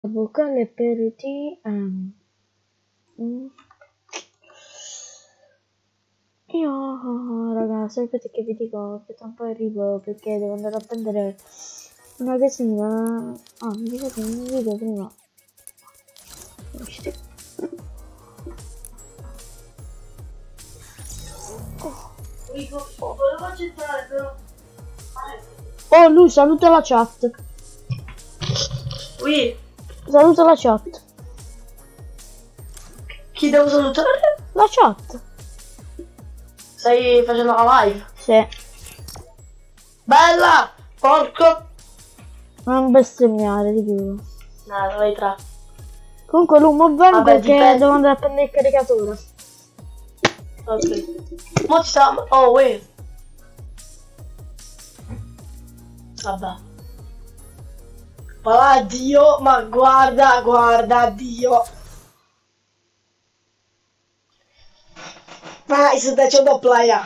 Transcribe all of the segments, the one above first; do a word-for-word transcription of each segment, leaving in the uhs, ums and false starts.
vocale per ti um, mm. Io raga, sapete che vi dico che tra un po' arrivo perché devo andare a prendere una casina. Ah, mi dico che mi video prima. Oh. Volevo accettare però. Oh, lui saluta la chat. Qui. Saluta la chat. Chi devo salutare? La chat. Stai facendo la live? Sì. Bella! Porco! Non bestemmiare di più. No, vai tra. Comunque lui mo vengo Vabbè, che dipende. devo andare a prendere il caricatore. Ok. Mo ci sta. Oh, wait. Vabbè. Ma Dio, ma guarda, guarda, Dio. Nice, facendo playa.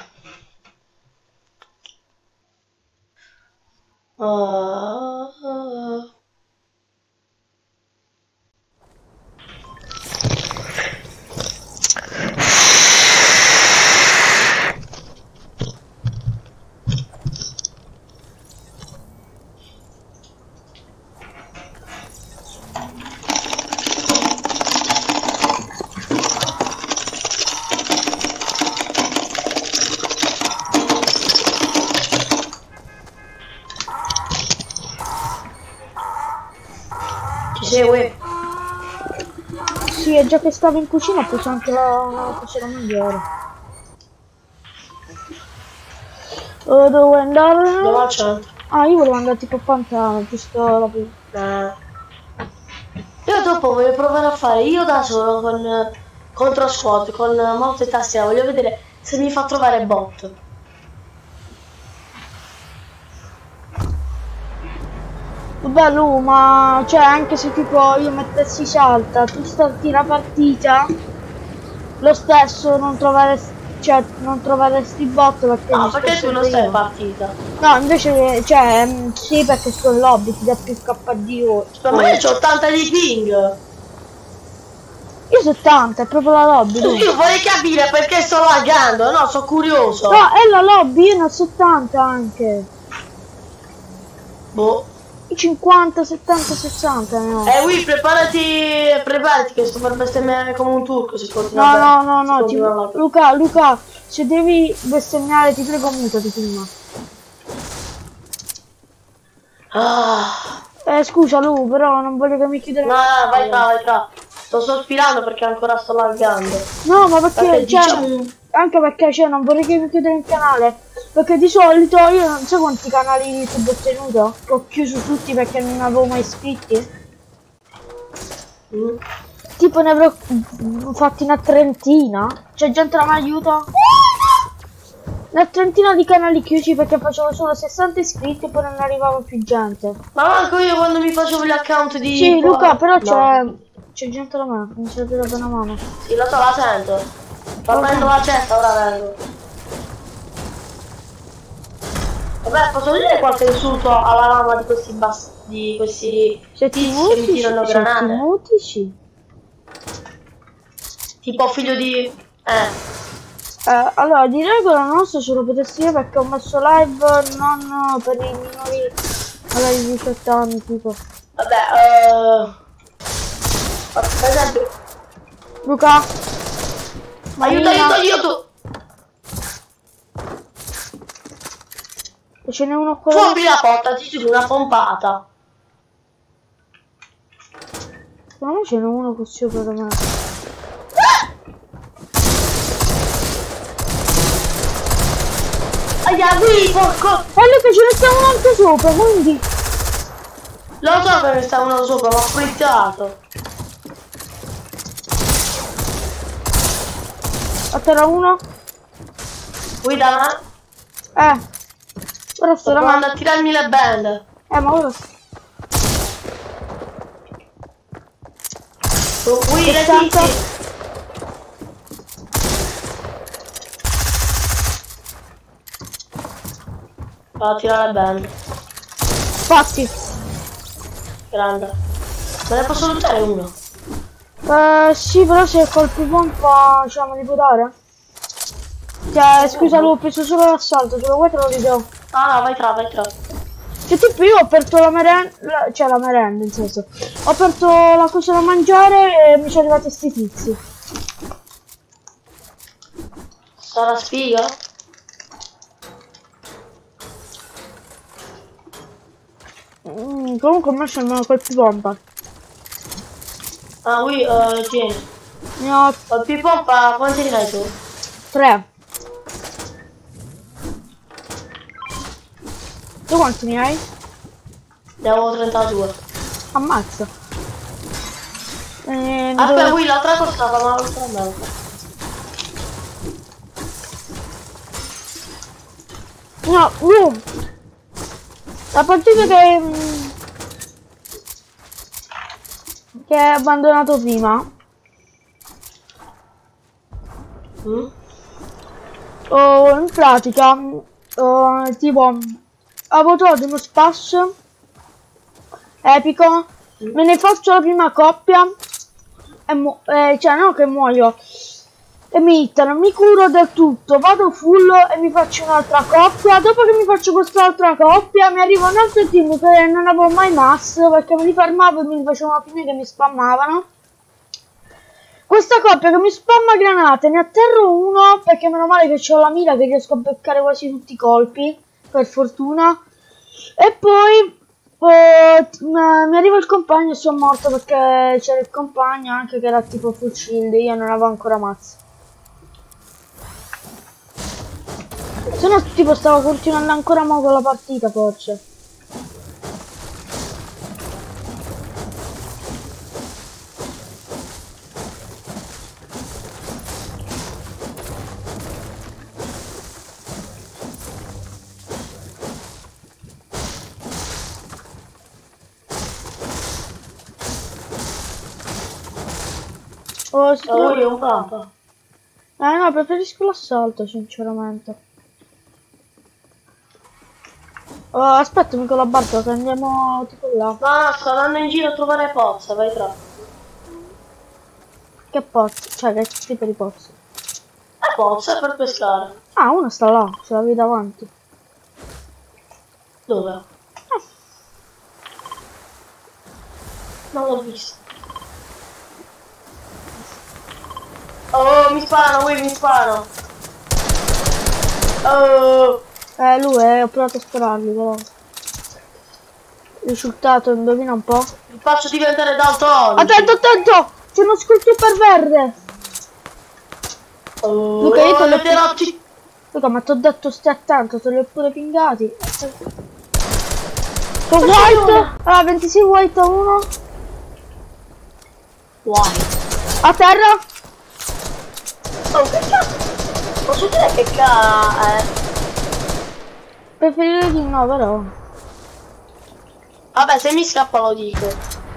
Uh, uh. Ci segue? Sì, è già che stavo in cucina, ho preso anche la, la cucina migliore. Oh, devo andare? Dove al centro? Ah, io volevo andare tipo a Pantano, giusto la prima. Eh. Io dopo voglio provare a fare io da solo con eh, contro squad, con eh, mouse e tastiera, voglio vedere se mi fa trovare bot. Vabbè Lu, ma cioè anche se tipo io mettessi salta, tu starti la partita, lo stesso non trovare, cioè non troveresti bot perché No, mi perché sto tu non sempre stai io. in partita? No, invece, cioè, mm, sì, perché sto in lobby, ti dà più K D O. Ma io c'ho ottanta di ping! Io settanta, è proprio la lobby, Lu. Io vorrei capire perché sto laggando, no, sono curioso. No, è la lobby, io ne ho settanta anche. Boh. I cinquanta, settanta, sessanta ne ho. Eh, Wii, preparati, preparati che sto per bestemmiare come un turco se continua No, a- no, no, se no, ti... continua a laggare. Luca, Luca, se devi bestemmiare ti prego mutati prima. Ah. Eh, scusa Lu, però non voglio che mi chiudere. No, no, vai tra, vai tra. Sto sospirando perché ancora sto laggando. No, ma perché, Perché cioè, diciamo... anche perché, cioè, non vorrei che mi chiudere il canale. Perché di solito io non so quanti canali di YouTube ho tenuto. Che ho chiuso tutti perché non avevo mai iscritti. Mm. Tipo ne avrò fatti una trentina. C'è gente che mi aiuta. Una trentina di canali chiusi perché facevo solo sessanta iscritti e poi non arrivava più gente. Ma manco io quando mi facevo gli account di... Sì, Luca, però no. c'è... C'è gente da me, mi servirebbe una mano. Sì, lo so, la sento. Sto prendendo la cesta, ora vengo. Vabbè, posso dire qualche insulto alla mamma di questi bas... di questi Se ti tizi che mi muti, tirano se ti granate? muti, sì. Tipo figlio di... Eh. Eh, allora, di regola non so se lo potessi dire perché ho messo live non per i minori allora, di diciotto anni, tipo. Vabbè, eh... per esempio... Luca! Aiuto, aiuto, aiuto! E ce n'è uno qua. Tu apri la porta, ti giuro, una pompata. Secondo me ce n'è uno qui sopra da me. Aia, qui, porco! E Luca ce ne sta uno anche sopra, quindi. Lo so che ne sta uno sopra, ma ho frittato. A terra uno? Qui da me? Eh. Ora sto Sto da me. provando a tirarmi le bende. Eh, ma ora. Sono qui, le sessanta. tizi. Vado a tirare le bende. Fatti. Grande. Me ne posso lottare uno? Eh, sì, però se colpi pompa, diciamo, li può dare? Cioè, scusa, l'ho preso solo l'assalto, se lo vuoi te lo ridò. Ah no, vai tra, vai tra. Cioè, tipo io ho aperto la merenda, cioè la merenda, nel senso, ho aperto la cosa da mangiare e mi sono arrivati sti tizi. Sarà sfiga? Mm, comunque a me sembrano colpi pompa. Ah, qui, uh, tieni. Ne ho Colpi pompa, quanti ne hai tu? tre. Tu quanti ne hai? Ne avevo trentadue. Ammazza. Eh, ne Aspetta, dovevo- qui l'altra costava, ma l'altra me. No, uh, la partita che... mm, che hai abbandonato prima. Mm? Oh, in pratica, oh, tipo, avevo trovato uno spasso epico, me ne faccio la prima coppia e mu eh, cioè no che muoio e mi hittano, mi curo del tutto, vado full e mi faccio un'altra coppia. Dopo che mi faccio quest'altra coppia mi arriva un altro team che non avevo mai mass perché me li fermavo e mi facevano finire che mi spammavano. Questa coppia che mi spamma granate, ne atterro uno perché meno male che ho la mira che riesco a beccare quasi tutti i colpi, per fortuna. E poi eh, mi arriva il compagno e sono morto perché c'era il compagno anche che era tipo full shield, io non avevo ancora mazzo. Se no tipo stavo continuando ancora mo con la partita forse. Oh, si Oh, io un campo. Eh no, preferisco l'assalto sinceramente. Oh, aspettami con la barca che andiamo tipo là. No, no, sto andando in giro a trovare pozza, vai tra. Che pozzo? Cioè che tipo di pozzo? È pozza per pescare. Ah, uno sta là, ce l'avevi davanti. Dove? Non l'ho visto. Oh, mi sparano, qui mi sparano. Oh. Eh, lui, eh, ho provato a spararli, però. Risultato, indovina un po'. Mi faccio diventare daltonico. Attento, attento! C'è uno sculptor verde! Oh, Luca, io te oh, l'ho vedrò ci- Luca, ma ti ho detto stai attento, te li ho pure pingati. Con white! Ah, ventisei white a uno. White. A terra! Oh, che cazzo? Posso dire che ca... Eh. Preferirei di no, però. Vabbè, se mi scappa lo dico.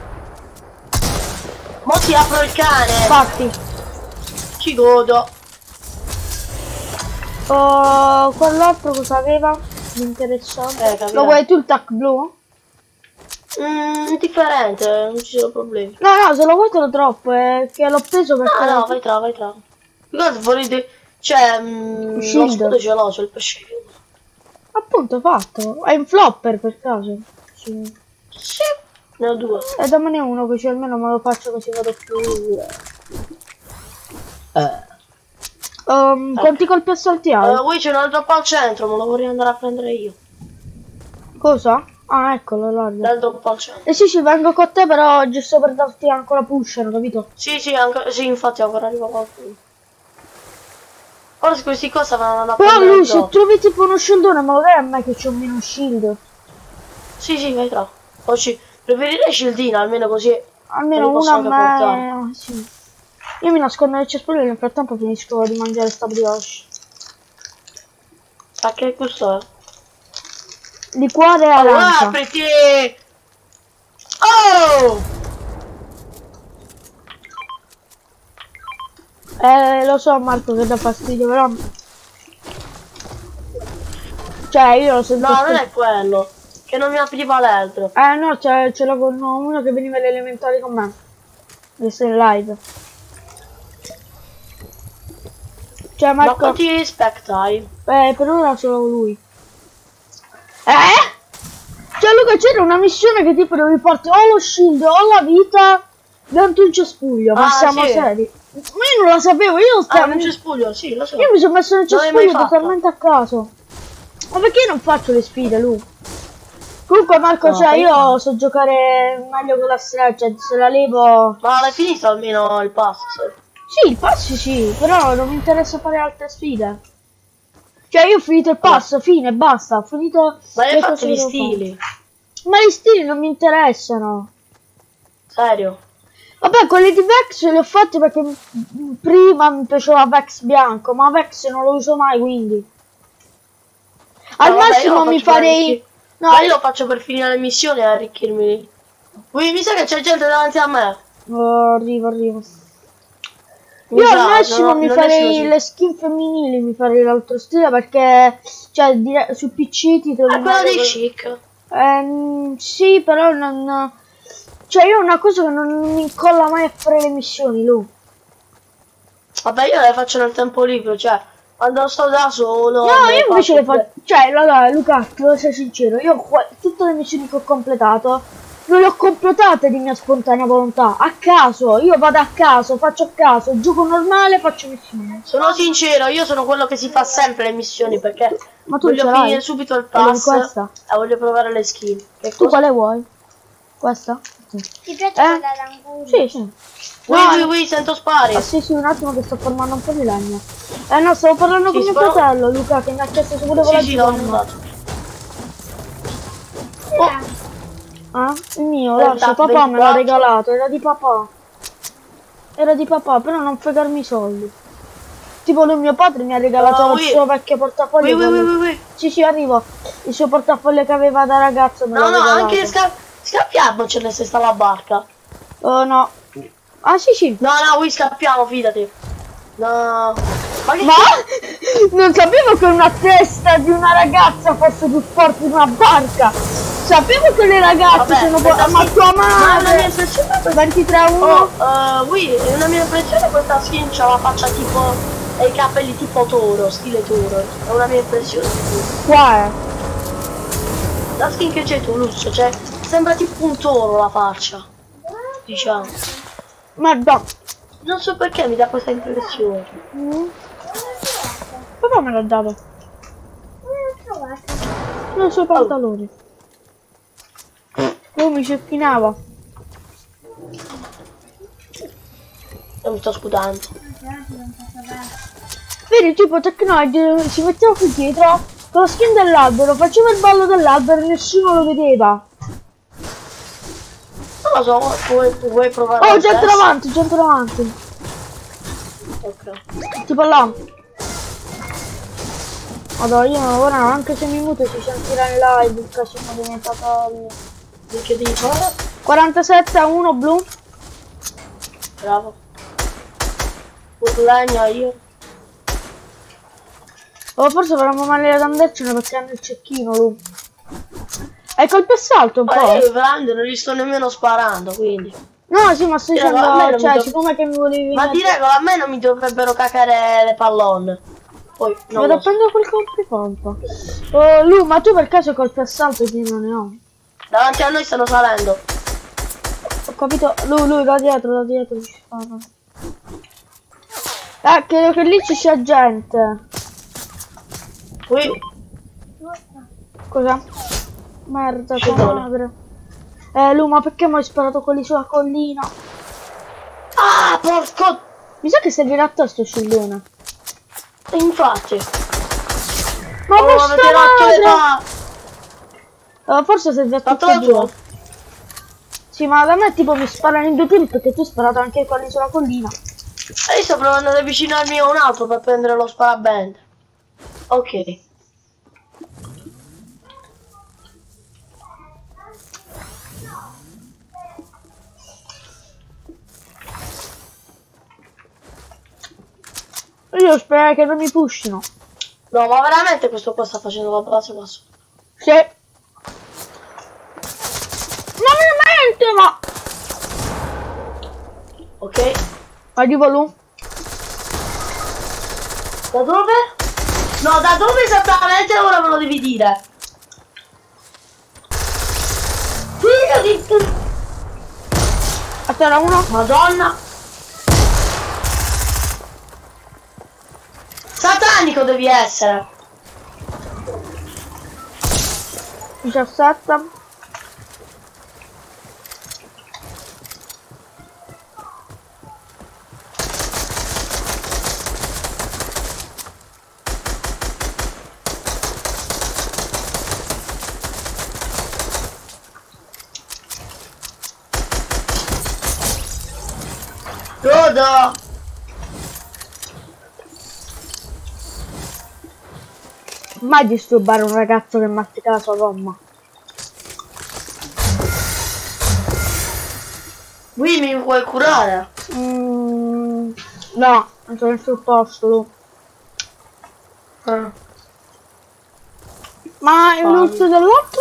Mo ti apro il cane. Infatti. Ci godo. Oh, quell'altro cosa aveva? Di interessante. Eh, capito. Lo vuoi tu il tac blu? Mmm, indifferente, non ci sono problemi. No, no, se lo vuoi te lo troppo, è che l'ho preso perché... No, no, vai tra, vai tra. Cosa volete? Cioè, mm, Shield. lo scudo ce l'ho, c'è il pesce. Appunto fatto. È in flopper per caso. Sì. Sì. Ne ho due. E dammene uno così almeno me lo faccio così vado più... Eh. Um, quanti colpi assalti hai? Uh, qui c'è un altro qua al centro, me lo vorrei andare a prendere io. Cosa? Ah, eccolo, là. L'altro qua al centro. Eh sì, ci vengo con te, però giusto per darti ancora pushano, capito? Sì, sì, anche, sì, infatti ancora arriva qualcuno. Ora se questi qua stavano a Però prendere lui, il se gioco. trovi tipo uno shieldone, me lo dai a me che c'ho meno shield. Sì, sì, vai tra. O ci... Preferirei shieldina, almeno così. Almeno Me li posso una a anche portare. me... Sì. Io mi nascondo nel cespuglio e nel frattempo finisco di mangiare sta brioche. Ma che questo è? Liquore e Oh, arancia. apriti! Oh! Eh, lo so Marco che dà fastidio, però... Cioè, io lo sento... No, non è quello. Che non mi apriva l'altro. Eh no, ce l'ho con uno che veniva alle elementari con me. Adesso è in live. Cioè Marco... Ma quanti respect hai? Eh, per ora solo lui. Eh? Cioè Luca, c'era una missione che tipo devi porti o lo shield o la vita dentro un cespuglio. Ma Ah, siamo sì. seri. Ma io non la sapevo, io stavo... Ah, un cespuglio, sì, lo so. Io mi sono messo nel Non l'hai mai cespuglio fatto? totalmente a caso. Ma perché io non faccio le sfide, Lu? Comunque Marco, No, cioè poi- io so giocare meglio con la stretch, se la levo... Ma l'hai finito almeno il pass? Sì, il pass sì, però non mi interessa fare altre sfide. Cioè io ho finito il pass, fine, basta, ho finito... Ma hai le fatto cose gli che devo stili? fare. Ma gli stili non mi interessano. Serio? Vabbè, quelli di Vex li ho fatti perché m- prima mi piaceva Vex bianco, ma Vex non lo uso mai, quindi... Al No, vabbè, io massimo lo mi faccio per farei... arricchire- No, Ma io lo faccio per finire le missioni e arricchirmi. Ui, mi sa che c'è gente davanti a me. Oh, arrivo, arrivo. Mi Io sa, al massimo non- mi non farei esco su- le skin femminili, mi farei l'altro stile perché cioè dire, su P C ti trovi È quello meglio dei che- chic. Ehm, sì, però non... Cioè io ho una cosa che non mi incolla mai a fare le missioni, Lu. Vabbè, io le faccio nel tempo libero, cioè, quando sto da solo. No, me io invece le faccio- faccio... Cioè, allora, Luca, devo essere sincero, io qua- tutte le missioni che ho completato non le ho completate di mia spontanea volontà, a caso, io vado a caso, faccio a caso, gioco normale, faccio missioni. Sono sincero, io sono quello che si fa sempre le missioni perché Ma tu voglio ce l'hai? finire subito il Quella di pass questa? e voglio provare le skin. Che Tu cosa? quale vuoi? Questa? Sì. Ti piace Eh? quella d'anguria? Sì, sì. Ui, No, ui, no. ui, sento spari. Ah, sì, sì, un attimo che sto formando un po' di legno. Eh no, stavo parlando Sì, con mio spero- fratello, Luca, che mi ha chiesto se volevo la Sì, sì, l'ho giornata. notato. Ah, il mio, Eh, lascia, da papà me l'ha ventiquattro. regalato, era di papà. Era di papà, però non fregarmi i soldi. Tipo lui, mio padre, mi ha regalato No, il ui. suo vecchio portafoglio. Ui, ui, quello- ui, ui, ui. Sì, sì, arrivo. Il suo portafoglio che aveva da ragazzo me No, l'ha no, regalato. anche sca scappiamocene se sta la barca. Oh no. Ah sì sì. No, no, ui, scappiamo, fidati. No. Ma che... Ma non sapevo che una testa di una ragazza fosse più forte di una barca. Sapevo che le ragazze Vabbè, sono questa po- ma skin- tua Ma è una mia madre impressione questa... ventitré a uno. Oh, uh, ui, è una mia impressione questa skin c'ha la faccia tipo... e i capelli tipo toro, stile toro. È una mia impressione. Qua è. La skin che c'è tu, Lucio, cioè... sembra tipo un toro la faccia. Diciamo. Merda. Non so perché mi dà questa impressione. Mm. Papà me l'ha dato. Non so i pantaloni. Oh, mi ceppinava. Io mi sto scudando. Vedi, tipo Technology si metteva qui dietro con la skin dell'albero, faceva il ballo dell'albero e nessuno lo vedeva. Non lo so, vuoi, vuoi provare Oh, lo gente stesso? davanti, gente davanti. Ok. Tipo là. Madonna, io ora anche se mi muto si sentirà in live il casino dei miei fratelli. Che devi fare? quarantasette a uno blu. Bravo. Un legno io. Oh, forse faremo male ad andarcene perché hanno il cecchino lui. Hai colpi a salto un Ma po'? io veramente non gli sto nemmeno sparando, quindi. No, sì, ma sto Sì, dicendo, ma a me non cioè, mi do- siccome che mi volevi Ma di regola a me non mi dovrebbero cacare le pallone. Poi non vado a lo so. prendere quel colpo di pompa. Oh, Lu, ma tu per caso colpi a salto che non ne ho? Davanti a noi stanno salendo. Ho capito, lui, lui, da dietro, da dietro ci spara. Eh, credo che lì ci sia gente. Qui. Cosa? Merda, tua Scendone. madre. Eh, Lu, ma perché mi hai sparato quelli sulla collina? Ah, porco. Mi sa che servirà a te sto scillone. E infatti. Ma Oh, vostra avete rotto le madre! pa... Eh, forse serve a Fatto tutti e la due. tua. Sì, ma da me tipo mi sparano in due tiri perché tu hai sparato anche quelli sulla collina. E io sto provando ad avvicinarmi a un altro per prendere lo sparaband. Ok. Io spero che non mi pushino. No, ma veramente questo qua sta facendo la base qua su. Sì. Ok. Arrivo lui. Da dove? No, da dove esattamente ora me lo devi dire. Figlio di... Aspetta, uno. Madonna. Satanico devi essere. diciassette. Godo. Mai disturbare un ragazzo che mastica la sua gomma. Qui mi vuoi curare? Mm, no, non sono nel suo posto lui. Ah. Ma il loot dell'altro?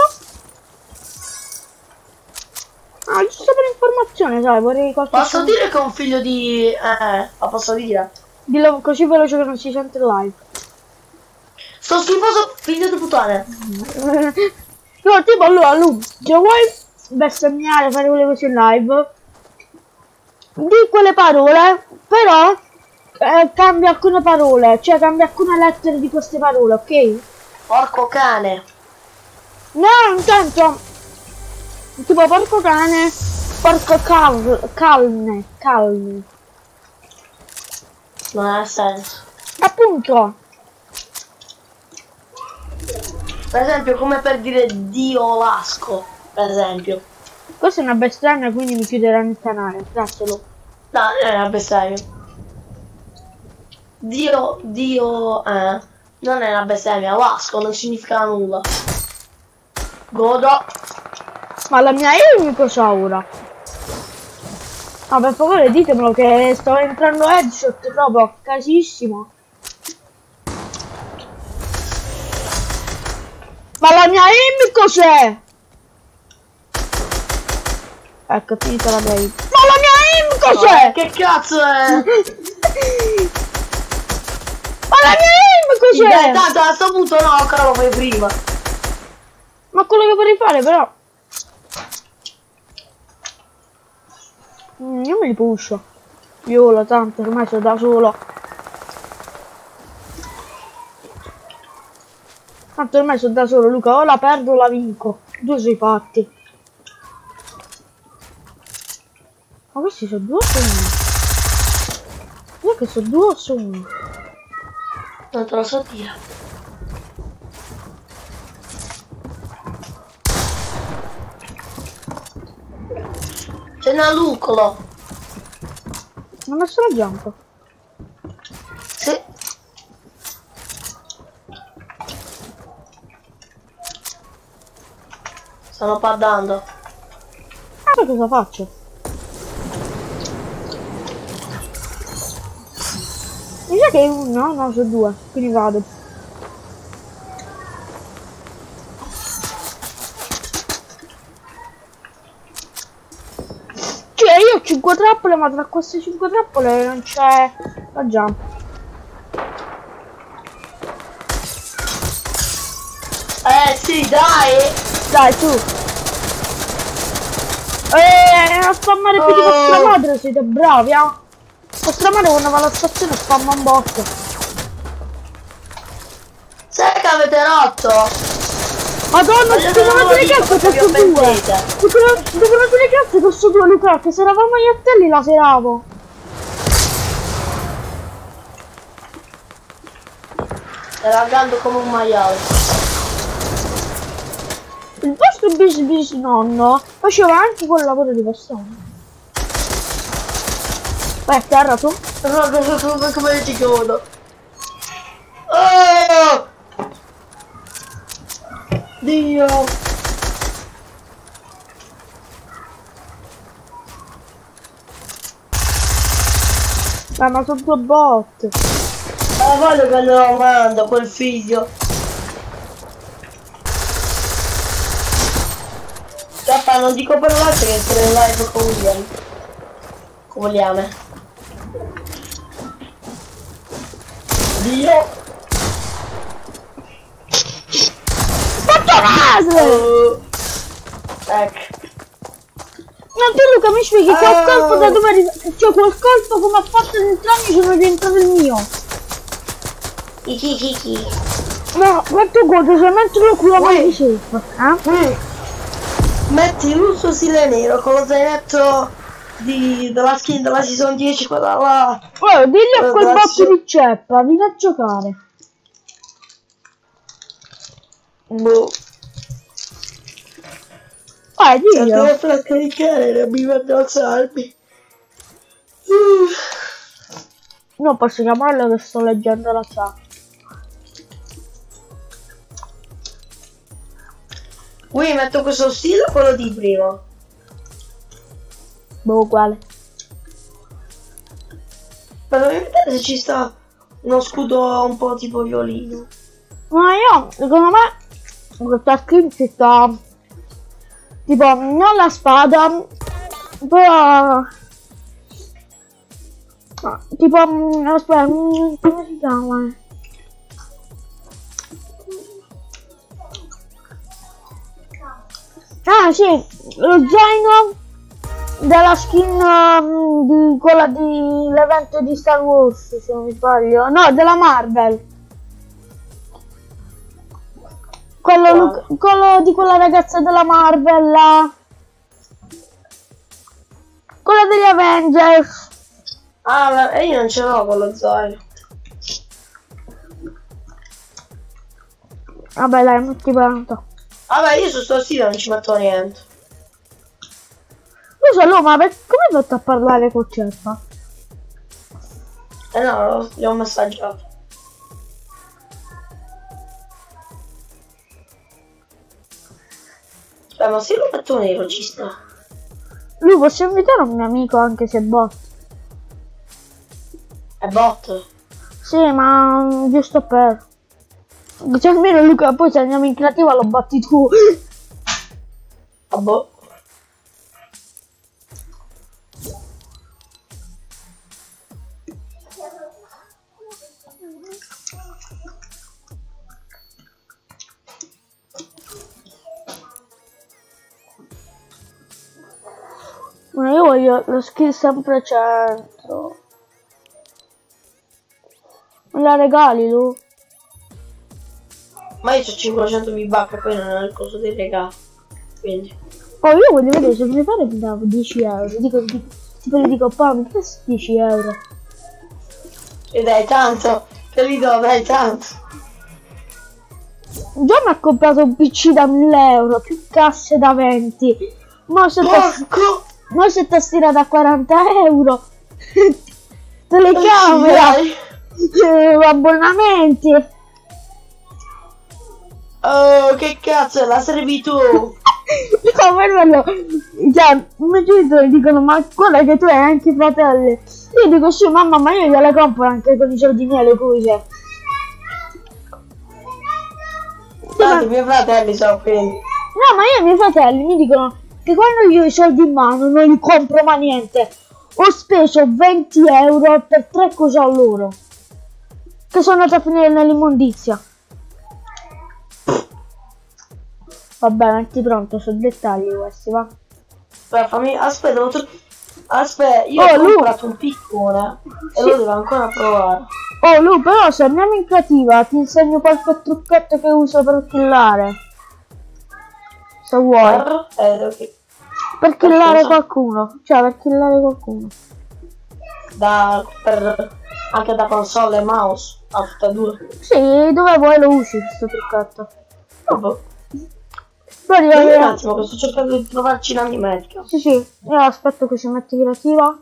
Ah, giusto per informazione, sai, vorrei qualche... Posso dire che è un figlio di... Eh, lo posso dire? Dillo così veloce che non si sente live. Sto schifoso figlio di puttane. No, tipo allora, lui, se vuoi bestemmiare, fare quelle cose in live, di quelle parole, però eh, cambia alcune parole, cioè cambia alcune lettere di queste parole, ok? Porco cane. No, intanto, tipo porco cane, porco cal calme, calmi. Non ha senso. Appunto. Per esempio, come per dire Dio lasco, per esempio. Questa è una bestemmia, quindi mi chiuderanno il canale, grazie Lu. No, non è una bestemmia. Dio, Dio, eh, non è una bestemmia, lasco non significa nulla. Godo. Ma la mia aim cosa ora? No, per favore ditemelo che sto entrando headshot proprio a casissimo. Ma la mia aim cos'è? Ecco, è finita la mia aim. Ma la mia aim cos'è? Oh, che cazzo è? Ma la mia aim cos'è? Tanto a sto punto no, ancora lo fai prima. Ma quello che vorrei fare però... Mm, io me li pusho. Viola, tanto, ormai sono da solo. Tanto ormai sono da solo, Luca, o la perdo o la vinco. Due sui fatti. Ma questi sono due o sono uno? Io che sono due o sono uno? Non te lo so dire. C'è un alucolo. Non ho messo la jump. Sì. Stanno paddando. Ah, poi cosa faccio? Mi sa che è uno, no, no, sono due, quindi vado. Cioè io ho cinque trappole, ma tra queste cinque trappole non c'è la jump. Eh sì, dai! Dai, su. Eeeh, a spammare più di Oh. vostra madre, siete bravi, eh? Vostra madre quando va alla stazione spamma un botto. Sai che avete rotto? Madonna, Voglio devono solo dire dire cazzo cosa vi posso due. offendete. Devono devono dire cazzo posso due, Luca, che se eravamo gli attelli la seravo. Stai laggando come un maiale. Il vostro bis bis nonno faceva anche quel lavoro di bastone. Vai a terra tu. Come ti chiudo? Oh! Dio! Dai, ma sono due bot. Ma voglio che lo mando quel figlio. Cappa, non dico per l'altro che sono in live con William. Vogliamo. Dio. Oh. Ecco. Non te Luca mi spieghi quel Oh. colpo da dove arriva. Cioè quel colpo come ha fatto ad entrare sono rientrato il mio. Chi chi chi. No, quanto conto se metto lo culo Ui. di safe. Eh? Mm. Metti l'uso stile nero con lo zainetto di, della skin della season dieci, quella là. Oh, digli a Eh, quel grazie. botto di ceppa, vieni a giocare. Boh. Vai, Devo diglielo. far a caricare, non mi vado ad alzarmi. Non posso chiamarlo che sto leggendo la chat. Qui metto questo stile o quello di prima? Boh, uguale. Ma non mi vedere se ci sta uno scudo un po' tipo violino. Ma io, secondo me, questa skin ci sta. Tipo, non la spada, però. No, tipo, mm, aspetta, mm, come si chiama? Ah sì, lo zaino della skin um, di quella dell'evento di Star Wars, se non mi sbaglio. No, della Marvel. Quello, Lu- quello di quella ragazza della Marvel, la... quella degli Avengers. Ah, ma e io non ce l'ho quello zaino. Vabbè dai, metti pronto. Vabbè, io su sto stile non ci metto niente. Lo so, no, ma per... come hai fatto a parlare col Ceppa? Eh no, li ho messaggiato. Beh, ma se lo metto nero ci sta. Lui posso invitare un mio amico anche se è bot. È bot. Sì, ma mm, giusto per... Cioè almeno Luca, poi se andiamo in creativa lo batti tu. Ah boh. Ma io voglio lo skill sempre centro. Me la regali tu? Ma io ho cinquecento V-Bucks e poi non ho il coso dei regali. Quindi. Oh, io voglio vedere se mi pare mi davo dieci euro. Dico, dico, tipo gli dico, pa, mi fai dieci euro. E dai tanto. Te li do, dai tanto. Già mi ha comprato un P C da mille euro, più casse da venti. Ma se Porco! Ma se tastiera da quaranta euro. Telecamera. Eh, abbonamenti. Oh, che cazzo è la servitù? No, quello, cioè, i miei genitori dicono, ma guarda che tu hai anche i fratelli. Io dico, sì mamma, ma io gliele compro anche con i soldi miei le cose. Tanto i miei fratelli sono quindi. No, ma io e i miei fratelli mi dicono che quando io ho i soldi in mano non li compro ma niente. Ho speso venti euro per tre cose a loro, che sono andate a finire nell'immondizia. Vabbè, metti pronto, sono dettagli questi, va. Aspetta, fammi... Aspetta, devo tro- Aspetta, io Oh, ho Lu. comprato un piccone e Sì. lo devo ancora provare. Oh Lu, però se andiamo in creativa ti insegno qualche trucchetto che uso per killare. Se vuoi. Per... Eh, ok. Per killare cosa? qualcuno. Cioè, per killare qualcuno. Da... per... anche da console e mouse. A tutte e due. Sì, dove vuoi lo usi questo trucchetto. Vabbè. Poi Dimmi un io... attimo che sto cercando di trovarci in animetica. Sì, sì, io aspetto che si metti creativa.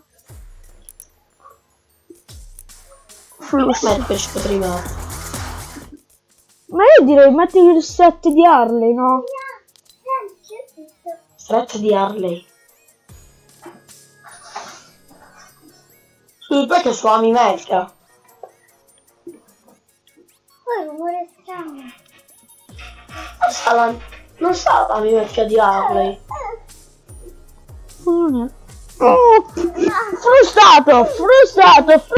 Flusso. Metti ci prima. Ma io direi metti il set di Harley, no? Stretch di Harley. Scusa, perché su animetica? Poi rumore strano. Non sa la... non sa l'animetica di Harley. Non è. Oh, frustrato, frustrato, fr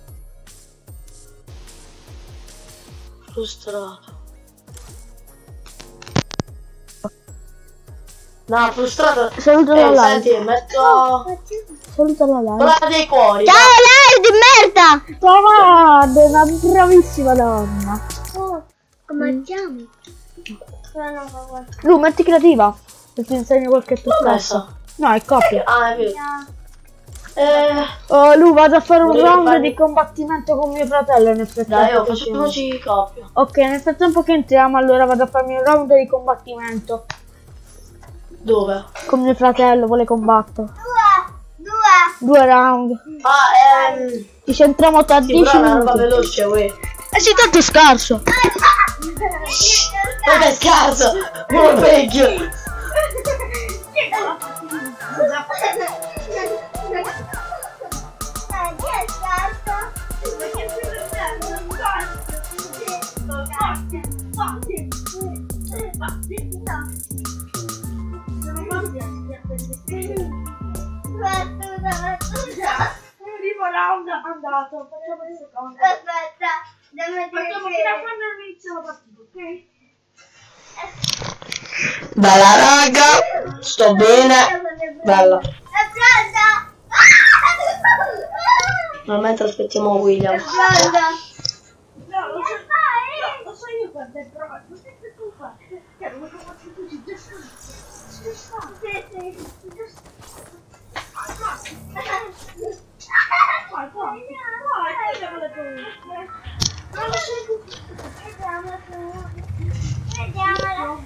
Frustrato. No, frustrato. Saluto la Eh, live. senti, metto... Saluta la live. Quella dei cuori. Ciao lei di merda! Tua madre, una bravissima donna. Oh, come mangiamo? Lu, metti creativa. Se ti insegno qualche L'ho trucchetto. messo. No, è copia. Ah, è vero. Eh, Oh, Lu, vado a fare un Volevo round fare- di combattimento con mio fratello nel frattempo. dai, oh, che facciamoci coppia. entriamo. Ok, nel frattempo che entriamo, allora vado a farmi un round di combattimento. Dove? Con mio fratello, vuole combattere. Due! Due! Due round. Ah, ehm... Ci centriamo tra Sì, dieci però è una roba minuti. veloce, uè. Eh sì, tanto è scarso. Ma che scarso! Un vecchio! Primo round andato, facciamo il secondo. Aspetta, devo Facciamo fino a quando non inizia la partita, ok? Bella raga! Sto bene! Bella. È pronta! Ma mentre aspettiamo William. È pronta! No, lo so, no, lo so io quando è pronto, non sei preoccupare. Che non lo faccio così, già sta. Già sta. Sì, sì. Già sta. Vai, vai, vai, chiudiamo le cose. Non lo so. Vediamola. Vediamola.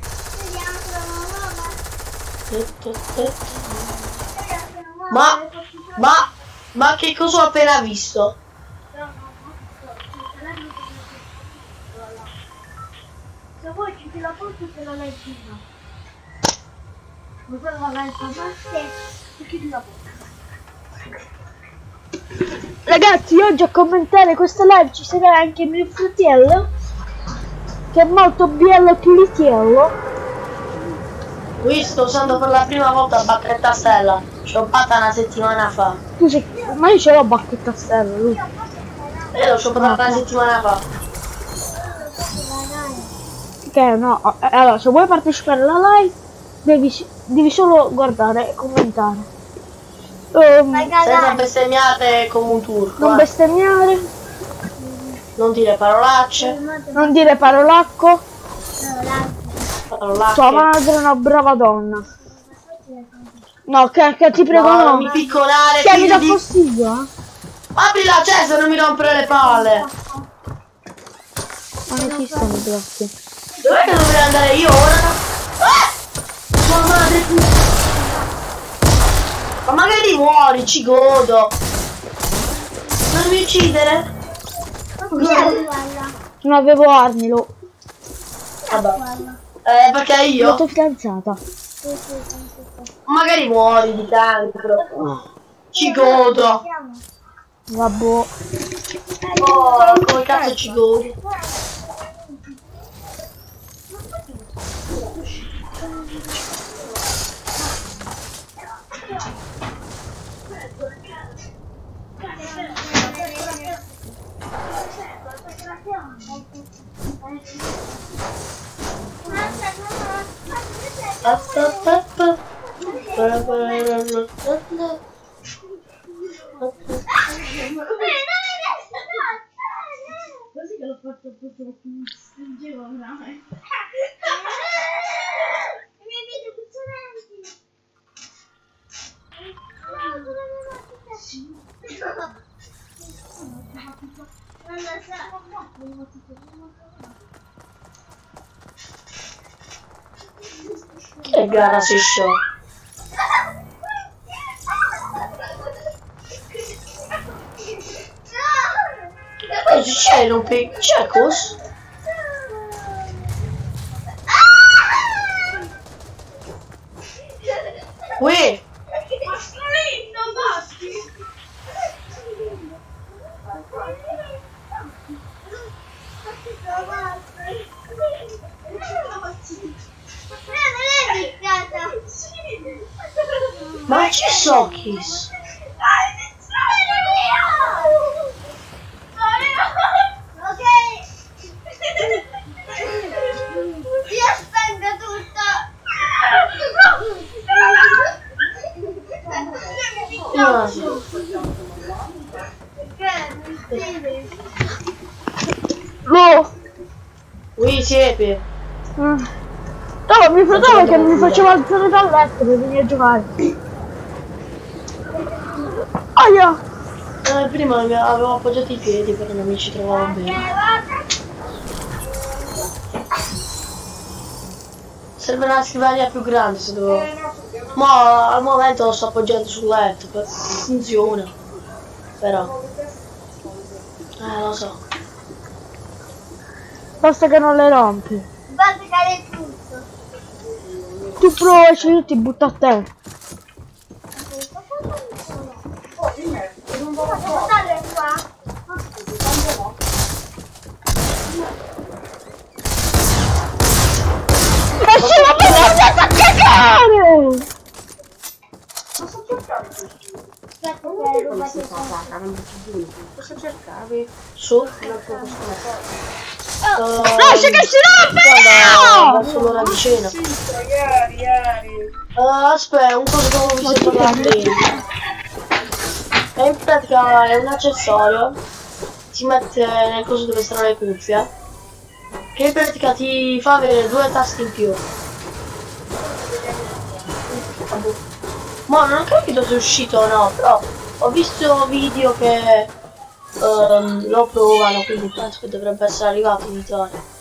Vediamola. Ma, ma, ma che cosa ho appena visto? Se vuoi chiudi la porta te la leggi no. Vuoi fare la leggi? Sì. Chiudi la porta. Ragazzi, oggi a commentare questa live ci sarà anche mio fratello, che è molto bello pulitiello. Qui sto usando per la prima volta bacchetta stella. L'ho fatta una settimana fa. Scusi, ma io ce l'ho bacchetta stella, lui. Io l'ho shoppata una settimana fa. Che no, eh, allora se vuoi partecipare alla live devi, devi solo guardare e commentare. Um, Senza bestemmiate come un turco. non eh. bestemmiare, Non dire parolacce. non dire parolacco. Parolacce. Tua madre è una brava donna. No, che, che ti prego No, no. non mi piccolare. Che mi dà figli di- fastidio, eh? Apri l'accesso, non mi rompere le palle. Ma non esistono i blocchi. Dov'è che dovrei andare io ora? Ah! Tua madre tu. Ma magari muori, ci godo. Non mi uccidere. Non avevo armi, lo. Vabbè. Eh, perché La io? tua fidanzata. Magari muori di cancro. Ci godo. Vabbè. Oh, come cazzo ci godo? Così che l'ho fatto apposta perché mi stringeva veramente. I miei video piccolenti. Non lo so. Che gara si show. E c'è un pic... c'è cos? Uè! Ma scolino, basti! Ma ci so Kiss? Dai, quasi. Lo. Qui siepe. Mm. No, mi fratello che mi faceva alzare dal letto per venire a giocare. Aia! Eh, prima mi avevo appoggiato i piedi però non mi ci trovavo bene. Serve una scrivania più grande se devo... Ma al momento lo sto appoggiando sul letto, per... funziona. Però... Eh, lo so. Basta che non le rompi. Basta cade tutto. Tu provaci, io ti butto a te. Non posso portare qua. Lasci la merda a cagare! Aspetta che rubate Cosa cercavi? Su? Oh, Uh, Lascia che si rompe! guarda, verso l'ora di cena. Ieri, ieri. Uh, aspetta, un coso che ho visto prima. E in pratica è un accessorio. Si mette nel coso dove stanno le cuffie. Che in pratica ti fa avere due tasti in più. Ma non ho capito se è uscito o no, però ho visto video che um, lo provano, quindi penso che dovrebbe essere arrivato in Italia.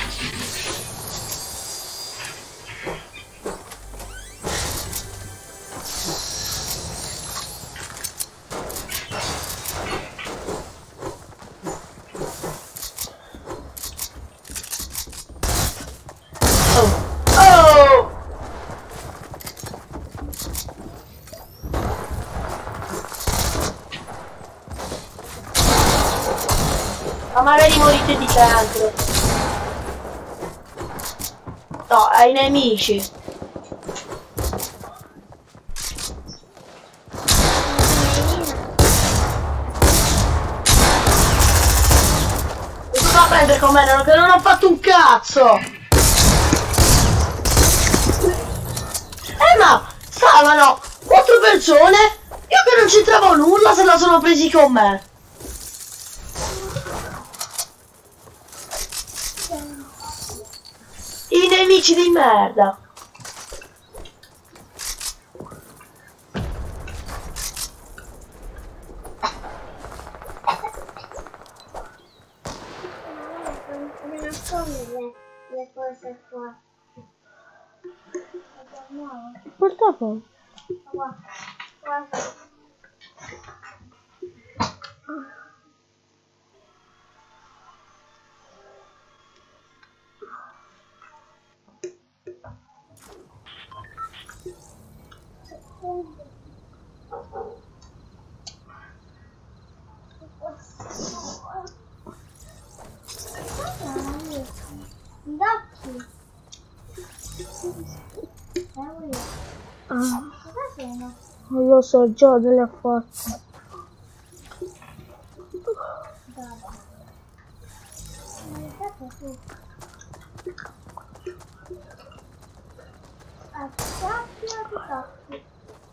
Ma magari morite di cancro. No, ai nemici. Mi fa prendere con me, che non ho fatto un cazzo! Eh ma stavano quattro persone, io che non c'entravo nulla se la sono presi con me. I nemici di merda. mi nascondi le, le cose qua. Portafoglio. Guarda, guarda. D'occhi. Ah, Cosa sono? non lo so, già delle affatte. Acciappia di tocchi.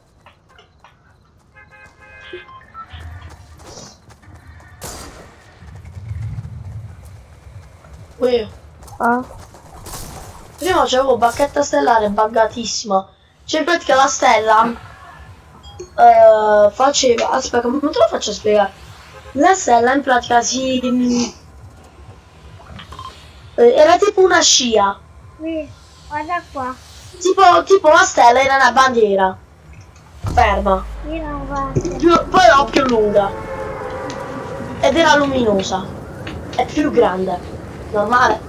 Qui. Ah, Prima c'avevo bacchetta stellare buggatissima. Cioè in pratica la stella uh, faceva. Aspetta, come te lo faccio spiegare? La stella in pratica si. Mm, era tipo una scia. Qui, guarda qua. Tipo, tipo la stella era una bandiera. Ferma. Io non guardo. Più, però più lunga. Ed era luminosa. È più grande. Normale.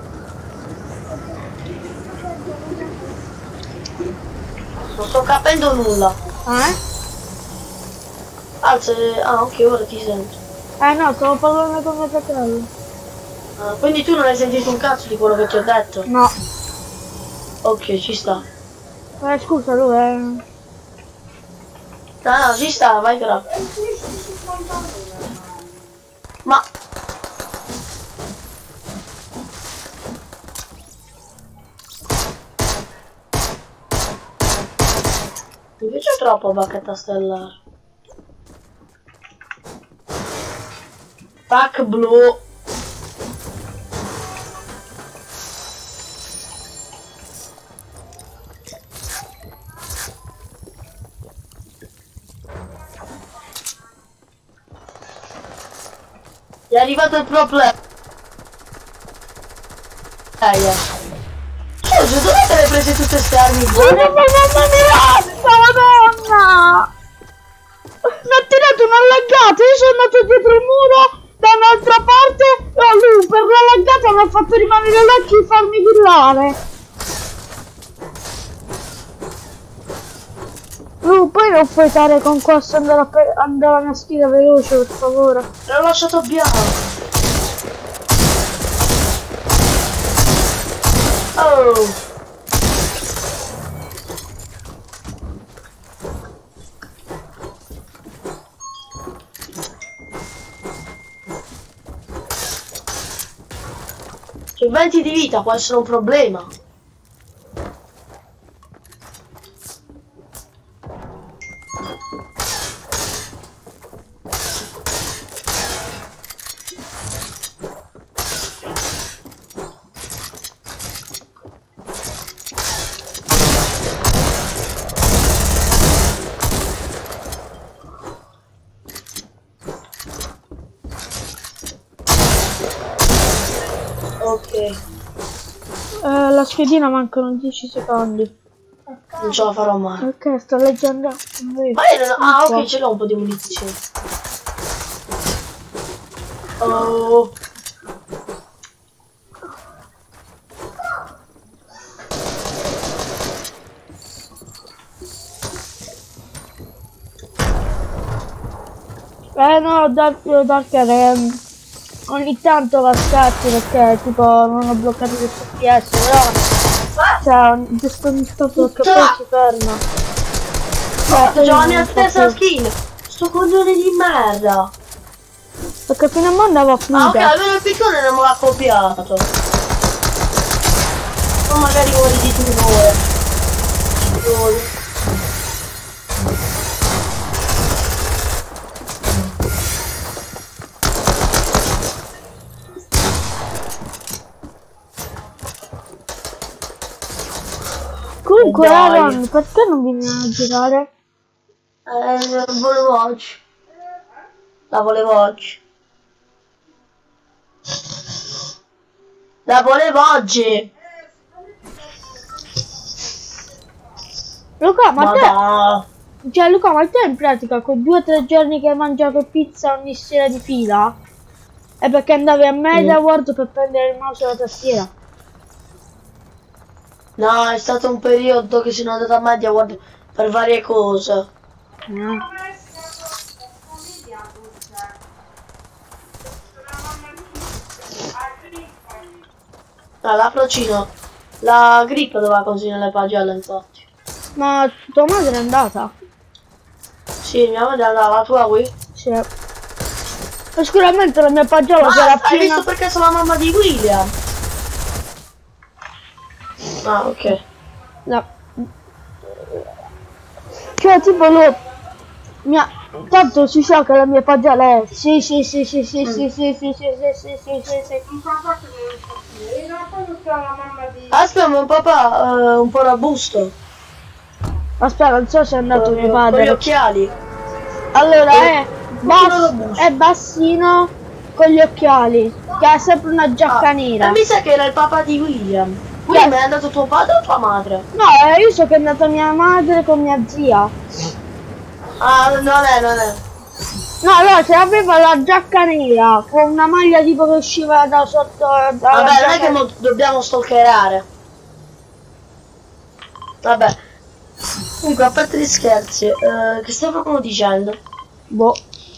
Non sto capendo nulla. eh? Alza. Ah, ok, ora ti sento. Eh no, stavo parlando con mio fratello. Ah, quindi tu non hai sentito un cazzo di quello che ti ho detto? No. Ok, ci sta. Eh, scusa, lui è... No, no, ci sta, vai però. Ma... Mi piace troppo bacchetta stellare. Pack blu. È arrivato il problema. Scusa, dove te le hai prese tutte queste armi buone? Mamma mia, madonna! Mi ha tirato una laggata, io sono andato dietro il muro da un'altra parte e lui per la laggata mi ha fatto rimanere l'occhio e farmi killare. Lu, poi non puoi fare con questo, andare a, andare a una sfida veloce, per favore. L'ho lasciato bianco. Oh. Che venti di vita può essere un problema. Ok. Eh, la schedina mancano dieci secondi. Non ce la farò mai. Ok, sto leggendo. Ma io non... Ah, ok, ce l'ho un po' di munizioni. Oh. Eh no, Dark, Darker ehm, ogni tanto va a scatti perché tipo non ho bloccato gli F P S, però cioè giusto ogni tanto che poi si ferma. Cioè, c'ho la mia stessa skin. Sto coglione di merda. Perché fino a mo andavo a Ah, finire. ok, almeno il piccone non me l'ha copiato. O magari vuole di tu voi. Comunque Dai. Aaron, perché non vieni a girare? Eh, non volevo oggi. La volevo oggi. La volevo oggi. Luca, ma, Ma te, no. cioè Luca, ma te in pratica con due o tre giorni che hai mangiato pizza ogni sera di fila? È perché andavi a Media World per prendere il mouse e la tastiera? No, è stato un periodo che sono andata a Media World per varie cose. No. Ah, la Procino. La grip doveva consegnare le pagelle, infatti. Ma tua madre è andata? Sì, mia madre andava, la tua qui? Sì. Ma sicuramente la mia pagella Ah, era hai piena. visto perché sono la mamma di William? Ah, ok. No. Cioè tipo lui mia... tanto si sa che la mia pagella è sì sì sì sì sì Mm. sì sì sì sì sì sì sì sì sì. Un papà che non so più. In realtà non c'è la mamma di... Aspetta, mio papà eh, un po' robusto. Aspetta, non so se è andato Con, mio con gli padre. occhiali. Allora Eh, è, bass- è bassino con gli occhiali, che ha sempre una giacca Ah, nera. e mi sa che era il papà di William. William è andato tuo padre o tua madre? No, eh, io so che è andata mia madre con mia zia. Ah, non è, non è. No, allora se aveva la giacca nera con una maglia tipo che usciva da sotto. dalla Vabbè, non è giacca- che mo dobbiamo stalkerare. Vabbè. Comunque, a parte gli scherzi, eh, che stavo proprio dicendo? Boh.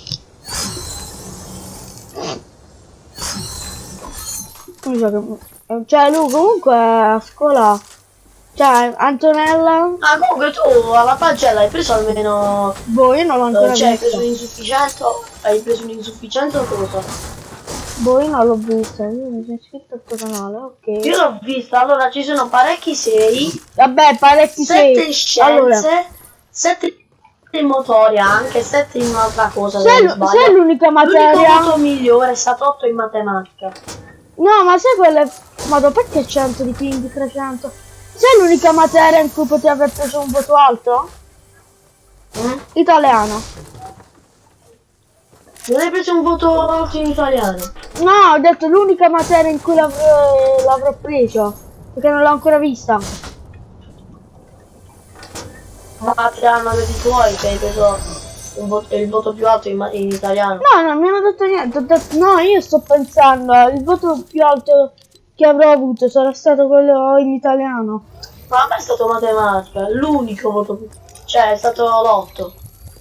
Non so che... Cioè lui comunque a scuola. Cioè Antonella. Ah, comunque tu alla pagella hai preso almeno... Boh, io non l'ho ancora Eh, cioè, hai preso vista. un insufficiente? Hai preso un insufficiente o cosa? Boh, io non l'ho vista. Io mi sono iscritto al tuo canale, ok. Io l'ho vista, allora ci sono parecchi sei, Vabbè, parecchi sette sei. Allora, scienze, sette... in motori anche, sette in un'altra cosa. Sai sai l'unica materia? L'unico voto migliore è stato otto in matematica. No, ma sai quelle... Madonna, perché cento di ping, trecento? Sai l'unica materia in cui potevi aver preso un voto alto? Mm? Italiano. Non hai preso un voto alto in italiano? No, ho detto l'unica materia in cui l'avrò l'avrò preso, perché non l'ho ancora vista. Ma ti hanno detto i tuoi che hai preso un voto, il voto più alto in, in italiano? No, non mi hanno detto niente, ho detto, no, io sto pensando, il voto più alto che avrò avuto sarà stato quello in italiano. Ma a me è stato matematica, l'unico voto più... cioè è stato l'otto.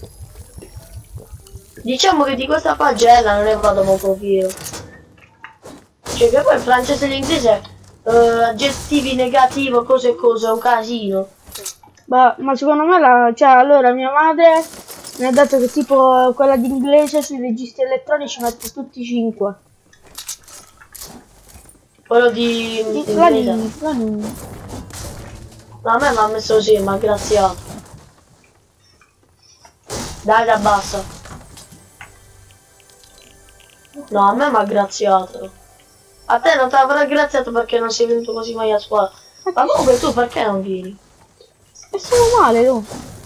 Diciamo che di questa pagella non ne vado molto fiero. Cioè che poi il francese e l'inglese, eh, aggettivi negativo, cose e cose, è un casino. Beh, ma secondo me, la, cioè, allora mia madre mi ha detto che tipo quella di inglese sui registri elettronici mette tutti cinque. Quello di Di, la inglese. Nini, la Nini. Ma a me mi ha messo così, mi ha graziato. Dai, da bassa. No, a me mi ha graziato. A te non ti avrà graziato perché non sei venuto così mai a scuola. Ma comunque tu perché non vieni? E sono male, tu.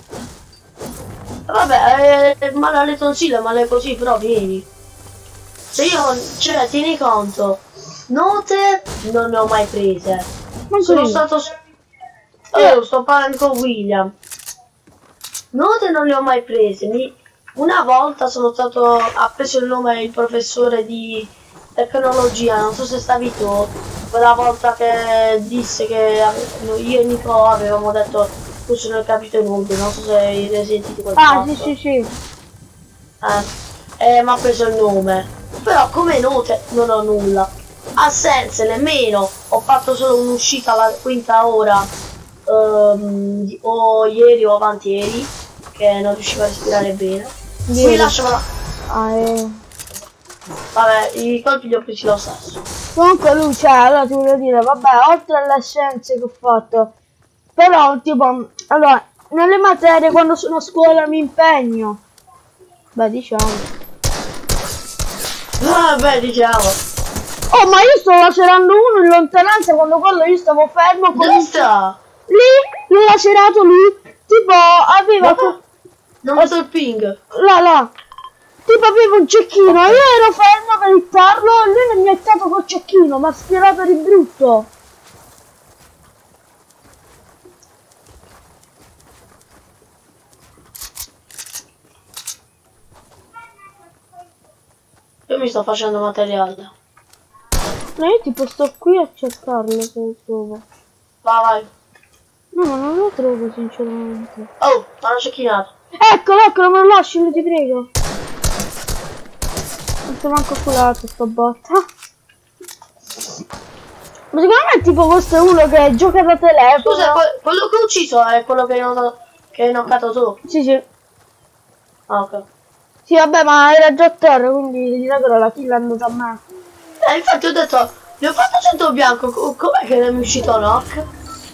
Vabbè, è male alle tonsille, male così, però vieni. Se io, cioè, tieni conto, note non ne ho mai prese. Ma Sono io. stato... Io sto parlando con William. Note non ne ho mai prese. Mi... Una volta sono stato... ha preso il nome il professore di tecnologia, non so se stavi tu. Quella volta che disse che io e Nico avevamo detto tu non hai capito nulla, non so se hai sentito quel Ah, fatto. sì, sì, sì. Eh, eh, mi ha preso il nome. Però come note non ho nulla. Assenze nemmeno. Ho fatto solo un'uscita alla quinta ora. Um, o ieri o avanti ieri. Che non riuscivo a respirare bene. Ieri. Mi lasciamo. Ah, eh. Vabbè, i colpi li ho presi lo stesso. Comunque lui, cioè, allora ti voglio dire, vabbè, oltre alle scienze che ho fatto, però, tipo, allora, nelle materie quando sono a scuola mi impegno. Beh, diciamo. Vabbè, diciamo. Oh, ma io sto lacerando uno in lontananza quando quello io stavo fermo con Dove il... sta? Lì, l'ho lacerato lì, tipo, aveva... Ma non vedo il ping. Là, là. Tipo avevo un cecchino, okay. Io ero fermo per hittarlo e lui non mi ha hittato col cecchino, mi ha schierato di brutto. Io mi sto facendo materiale. No, io tipo sto qui a cercarlo se lo trovo. Vai, vai. No, ma non lo trovo sinceramente. Oh, hanno ceccinato. Eccolo, eccolo, me lo lasci, ti prego. Non sono manco culato sto botta. Ma secondo me tipo questo è uno che gioca da telefono. Scusa, que quello che ho ucciso è quello che hai notato, che hai knoccato tu? Sì, sì. Ah, ok. Sì, vabbè, ma era già a terra, quindi di regola la kill è andata a me. Eh, infatti ho detto, gli ho fatto cento bianco, co com'è che non è uscito knock?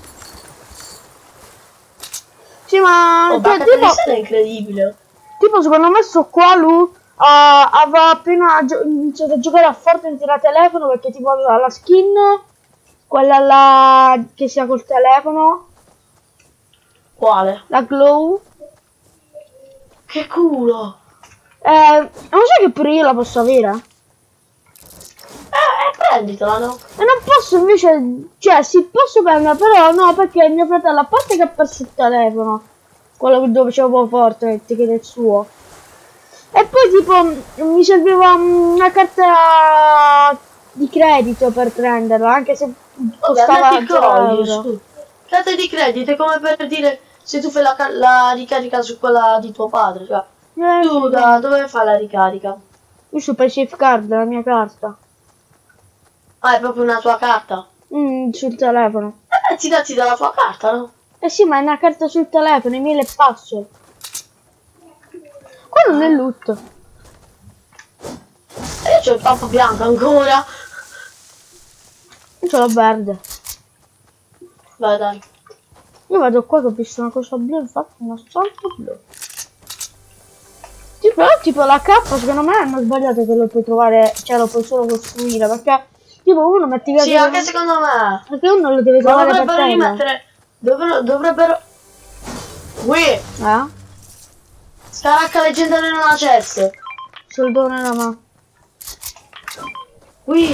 Sì, ma... Oh, cioè, tipo... tipo, è incredibile. tipo, secondo me sto qua lui uh, aveva appena iniziato a giocare a Fortnite da telefono perché tipo aveva la skin, quella là che sia col telefono. Quale? La glow. Che culo! Eh, non so che pure io la posso avere? Eh, eh prenditela, no? E non posso invece, cioè sì, posso prendere, però no, perché mio fratello, a parte che ha perso il telefono, quello dove c'avevo Fortnite, che è il suo, e poi tipo mi serviva una carta di credito per prenderla, anche se costava zero euro. Carta di credito è come per dire se tu fai la, la ricarica su quella di tuo padre, cioè Eh, tu da dove fai la ricarica? Io sto per Safe Card, la mia carta. Ah, è proprio una tua carta? Mm, sul telefono. Eh, ti dati dalla tua carta, no? Eh sì, ma è una carta sul telefono, i mille password. Quello non è loot. E io c'ho il pappo bianco ancora. Io ce l'ho verde. Vai, dai. Io vado qua che ho visto una cosa blu, infatti una salto blu. Però tipo la K secondo me hanno sbagliato che lo puoi trovare, cioè lo puoi solo costruire, perché tipo uno metti via. Sì, anche secondo me. Perché uno lo deve Ma trovare per dovrebbero terra. rimettere. Dovrebbero. dovrebbero... Ui! Eh? Scaracca leggendaria nella chest. Soldone nella mano. Qui.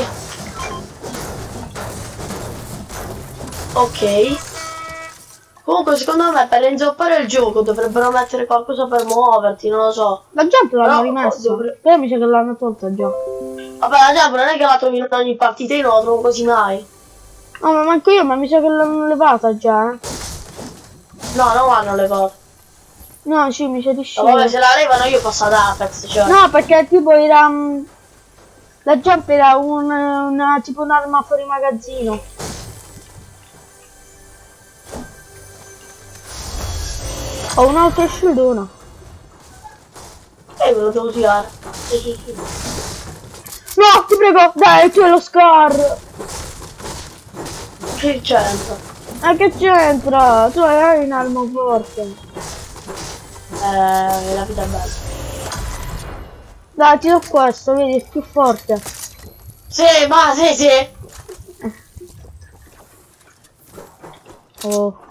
Ok. Comunque secondo me per inzoppare il gioco dovrebbero mettere qualcosa per muoverti, non lo so. La gente l'hanno Però, rimessa. dovre- Però mi sa che l'hanno tolta già. Vabbè, la Jump non è che la trovi in ogni partita, io non la trovo quasi mai. No, ma manco io, ma mi sa che l'hanno levata già, eh. No, non l'hanno levata. No, sì, mi sa di Ma sì. vabbè, se la levano io passo ad Apex, cioè. No, perché tipo era... mm, la jump era un, una, tipo un'arma fuori magazzino. Ho un'altra shieldona. Eh, me lo devo tirare. Sì, sì, sì. No, ti prego, dai, tu è lo scar. Che c'entra? Ma che c'entra? Tu hai un'arma forte. Eh, la vita è bella. Dai, ti do questo, vedi, è più forte. Sì, ma sì, sì. Oh,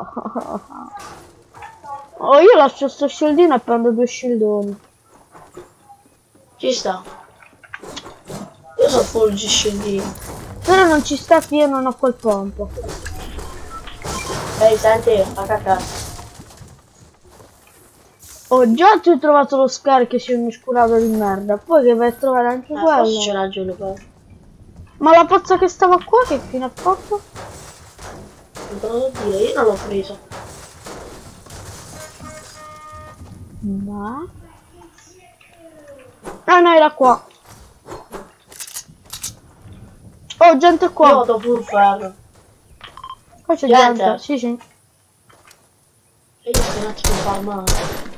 oh, io lascio sto shieldino e prendo due shieldoni. Ci sta. Io sono full G scendino. Però non ci sta che io non ho quel pompo. Ehi, senti, fa cacare. Oh, già tu hai trovato lo scar che sei un oscurato di merda. Poi che vai a trovare anche Eh, forse quello. c'è ragione poi. Ma la pozza che stava qua che fine ha fatto? Non te lo so dire, io non l'ho preso. Ma... Ah no, era qua. Oh, gente Io qua. vado full ferro. Qua c'è Gente. gente. Sì, sì. E io sto un attimo farmando.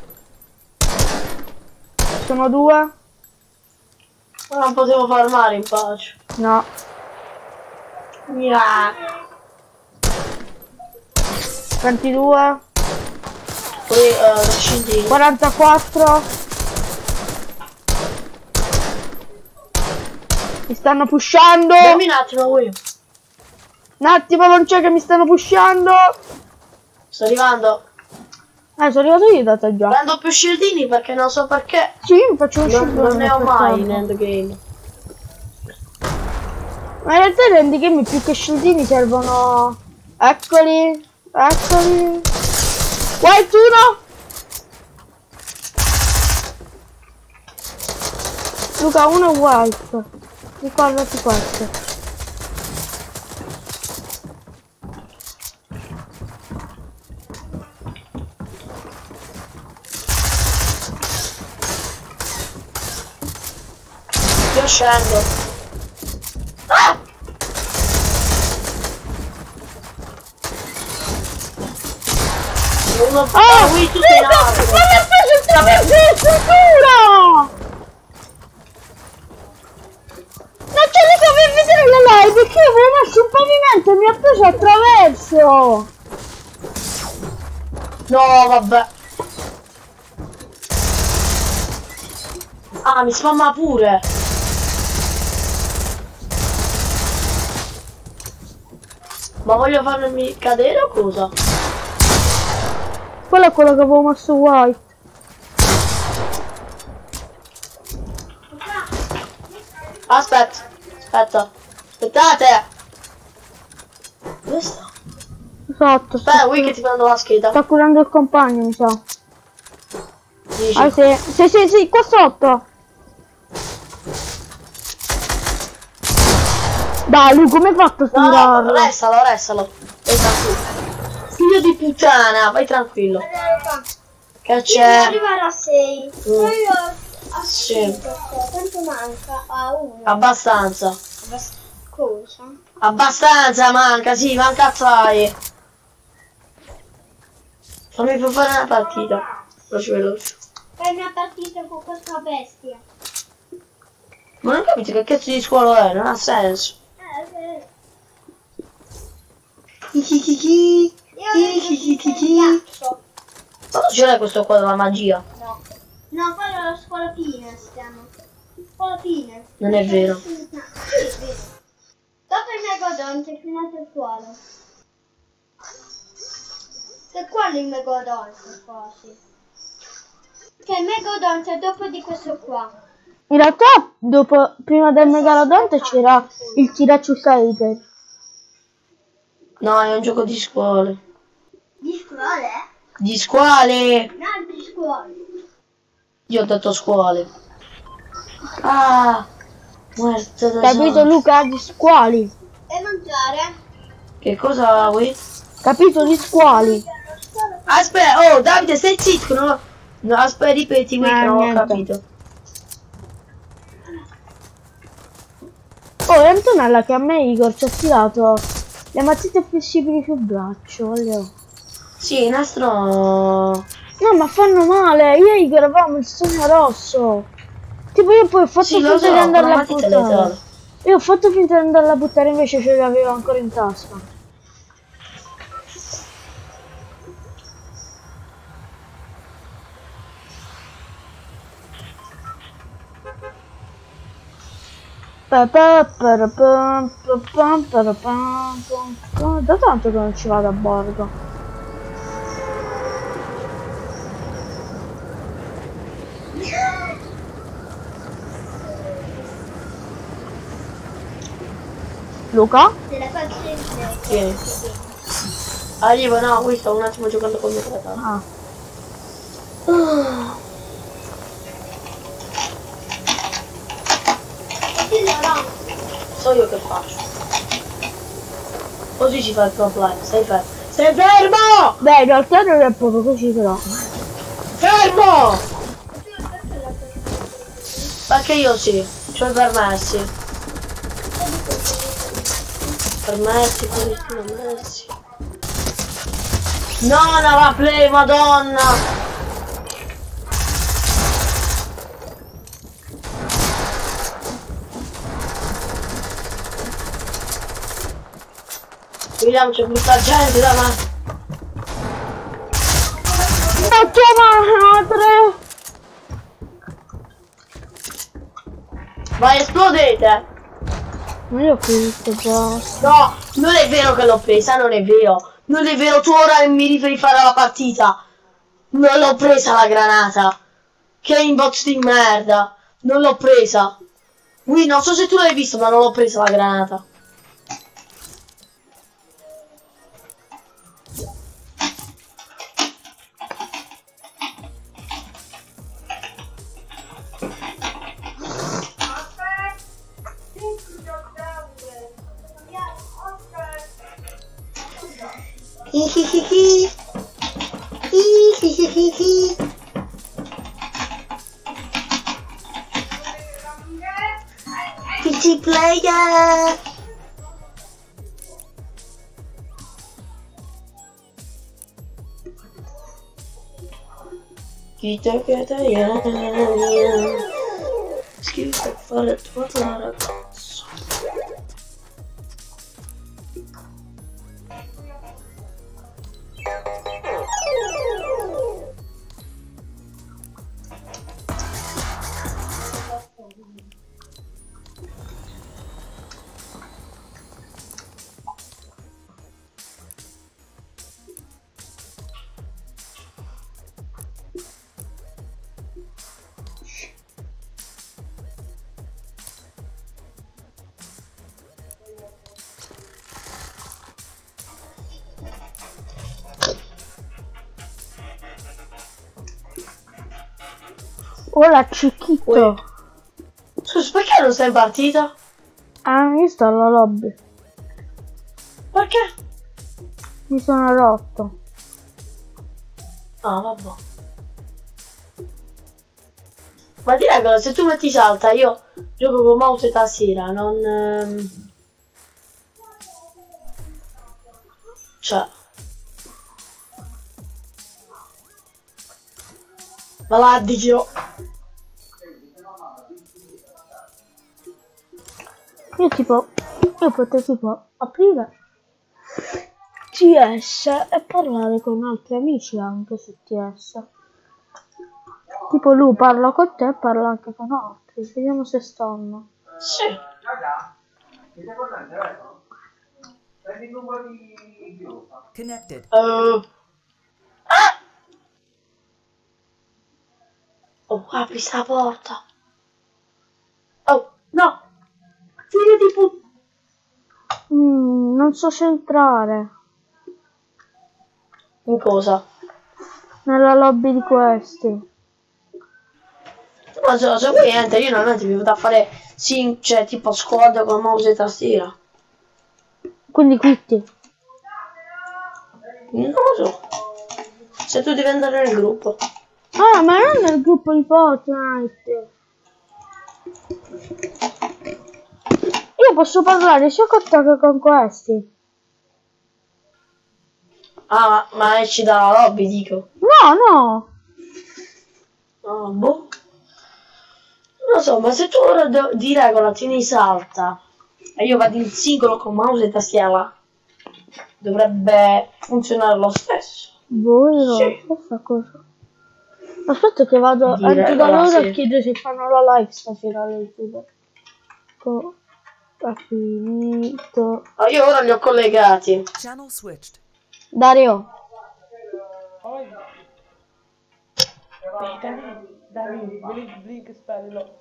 Sono due. Ma non potevo farmare in pace. No. Mia. ventidue. Poi eh, scendi. quarantaquattro. Mi stanno pushando. Dammi un attimo, Will. Un attimo, non c'è che mi stanno pushando. Sto arrivando. Eh, sono arrivato io da te già. Prendo più shieldini perché non so perché. Sì, io mi faccio un Non, shieldone non ne ho per mai in tanto. endgame. Ma in realtà in endgame più che shieldini servono... Eccoli. Eccoli. White uno. Luca, uno è white. Ricordati questo. Io scendo. Ah! Uno Oh, qui tutto in Luca, alto. ma mi ha preso il traverso di struttura! Non c'è mica per vedere la live perché io avevo messo un pavimento e mi ha preso attraverso! No, vabbè. Ah, mi spamma pure. Ma voglio farmi cadere o cosa? Quello è quello che avevo messo white. Aspetta, aspetta. Aspettate. Dove sta? Sotto. Aspetta, qui che ti prendo la scheda. Sta curando il compagno, mi sa. Dici. Ah sì, sì, sì, sì, qua sotto. Dai, lui come hai fatto a No, no, tirarlo? restalo, restalo. Vai tranquillo. Figlio di puttana, vai tranquillo. Che Devo c'è? arrivare a sei. Mm. Poi io a Sì. cinque. Quanto manca? A uno. Abbastanza. Cosa? Abbastanza manca, sì, manca assai. Fammi fare una partita. Veloce veloce. Fai una partita con questa bestia. Ma non capito che cazzo di scuola è, non ha senso. Eh, Chi chi chi chi. io ho il ghiaccio. Ma non ce l'hai questo qua della magia? No. No, quello alla scuola fine stiamo. Scuola fine. Non è vero. No, sì, è vero. Dopo il megodonte fino a scuola. Se quello è il megodonte quasi. Cioè il megodonte è dopo di questo qua. In realtà, dopo, prima del megalodonte c'era il Tiraciusator. No, è un gioco di scuole. Di scuole? Di scuole! No, di scuole. Io ho detto scuole. Ah! Muerto da Capito solo. Luca? Di squali. E mangiare? Che cosa vuoi? Capito? Di squali. Aspetta, oh Davide, stai zitto, no? No, aspetta, ripeti qui Eh, che non ho niente. capito. Oh, è Antonella che a me Igor ci ha tirato le mazzette flessibili sul braccio, voglio. Sì, il nastro... No, ma fanno male. Io e Igor avevamo il segno rosso. Tipo io poi ho fatto Sì, lo finta so, di andarla con la a matita buttare. letale. Io ho fatto finta di andarla a buttare, invece ce l'avevo ancora in tasca. Pa pa para pam, pa pam para pam, pam, pam. Da tanto che non ci vado a bordo. Luca? Se la pazienza. Tieni. Arrivo, no, qui sto un attimo giocando con mio fratello. Ah. Ah. So io che faccio. Così ci fa il pro play. Stai fermo. Stai fermo! Beh, in realtà non è proprio così però. Fermo! Perché io sì, c'ho i permessi. Permessi, permessi. No, no, la play, madonna! Vediamo, c'è brutta gente davanti. Ma tua madre! Vai, esplodete! Ma io ho visto già. No, non è vero che l'ho presa, non è vero. Non è vero, tu ora mi rifai fare la partita. Non l'ho presa la granata. Che inbox di merda. Non l'ho presa. Qui non so se tu l'hai visto, ma non l'ho presa la granata. Hihihihi. Hihihihi. P C player. Chi te che te viene? Schifo a fare tua ragazza. Ora cicchito. Scusa, perché non sei partita? Ah, io sto alla lobby. Perché? Mi sono rotto. Ah, vabbè. Ma ti regola, se tu metti salta, io gioco con mouse e tastiera, non... Ehm... Cioè... Ma la dico... Io tipo, io potrei tipo aprire T S e parlare con altri amici anche su T S. Tipo lui parla con te e parla anche con altri. Vediamo se stanno. Sì. Connected. Uh. Ah! Oh, apri sta porta. Oh, no. Figlio di puttana. Mm, non so se entrare. In cosa? Nella lobby di questi. Non so, se vuoi niente, io non ti venuto a fare sì, cioè tipo squad con mouse e tastiera. Quindi quitti. Non lo so. Se tu devi andare nel gruppo. Ah, ma non nel gruppo di Fortnite. Io posso parlare sia con te che con questi. Ah, ma, ma esci dalla lobby, dico. No, no. Ah, boh. Non lo so, ma se tu ora do- di regola tieni salta e io vado in singolo con mouse e tastiera, dovrebbe funzionare lo stesso. Voi no, Sì. questa cosa. Aspetta che vado Di anche da regola, loro sì. a chiedere se fanno la live stasera alle YouTube. Co- è finito. Ah, io ora li ho collegati. Channel switched. Dario. Dai, blink, blink, spellilo.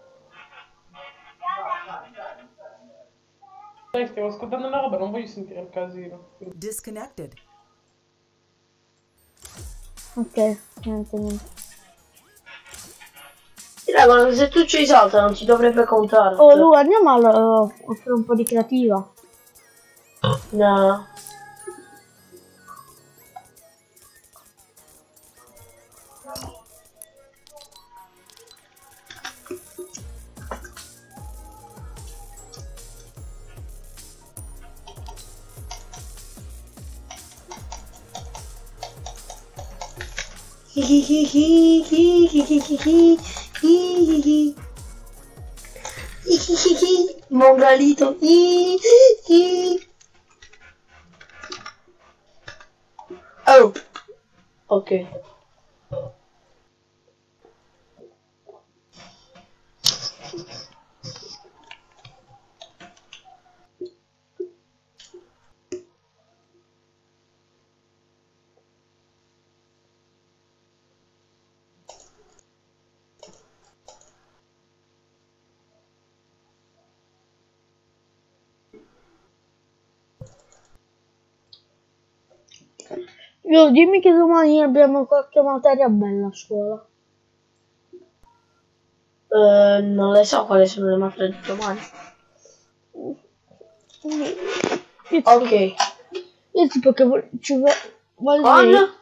Dai, stiamo ascoltando una roba, non voglio sentire il casino. Disconnected. Ok, niente, niente. Di regola che se tu ci salta non ti dovrebbe contare. Oh, Lu, andiamo a uh, fare un po' di creativa. No. Mongalito. Oh. Ok. Io, dimmi che domani abbiamo qualche materia bella a scuola. Uh, non le so quali sono le materie di domani. Io, Ok. io tipo che vo- ci vo- vorrei... Con?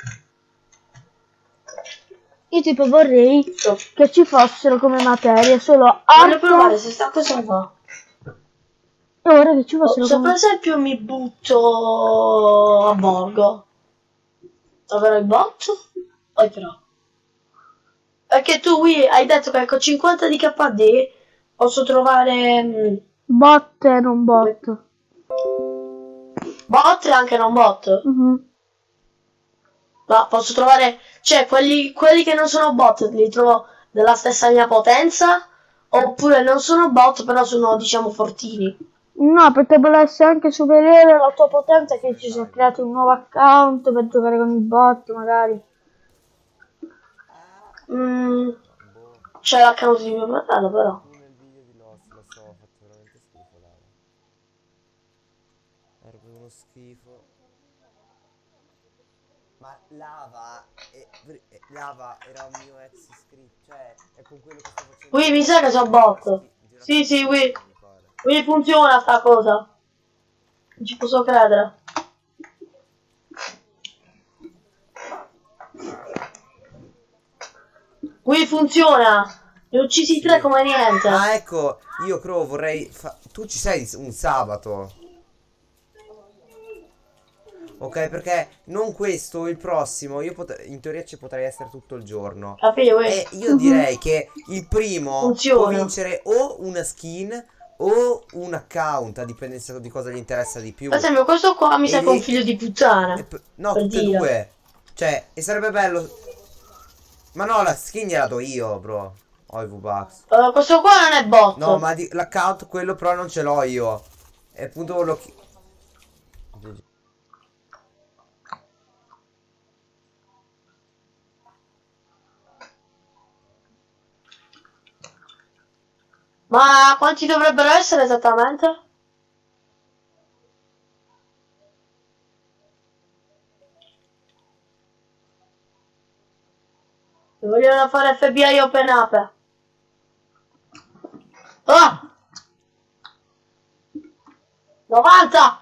Io tipo vorrei No. che ci fossero come materie solo Voglio provare arte. se sta cosa fa. Io vorrei che ci Oh, fossero se per come... esempio mi butto a Borgo, troverò il bot? Poi però. Perché tu Wii hai detto che con cinquanta di K D posso trovare mh, Bot e non bot. bot e anche non bot. Mhm. Ma posso trovare, cioè quelli, quelli che non sono bot li trovo della stessa mia potenza? Oppure non sono bot però sono diciamo fortini? No, potrebbero essere anche superiore alla tua potenza, che ci sia creato un nuovo account per giocare con i bot magari. Mm, c'è l'account di mio fratello però. Tu nel video di Lost lo so, ho fatto veramente schifo, Lava. Era proprio uno schifo. Ma Lava, è, è- Lava era un mio ex iscritto, cioè è con quello che sto facendo. Wii mi sa che sono bot. Sì, sì, Wii. Wii funziona sta cosa. Non ci posso credere. Wii funziona. Ne ho uccisi tre come niente. Ah, ecco, io Crow vorrei fa- tu ci sei un sabato? Ok, perché non questo, il prossimo, io pot- in teoria ci potrei essere tutto il giorno. Capito, Wii? E io direi che il primo Funziona. può vincere o una skin o un account, a dipendenza di cosa gli interessa di più. Per esempio questo qua mi sa E- che è un figlio di puttana. E p- no, per tutte e dire. due. Cioè, e sarebbe bello. Ma no, la skin gliela do io, bro. Ho i V-Bucks. Uh, questo qua non è bot. No, ma l'account quello però non ce l'ho io. E appunto lo... Ma quanti dovrebbero essere esattamente? Vogliono fare F B I Open Up. Ah! novanta!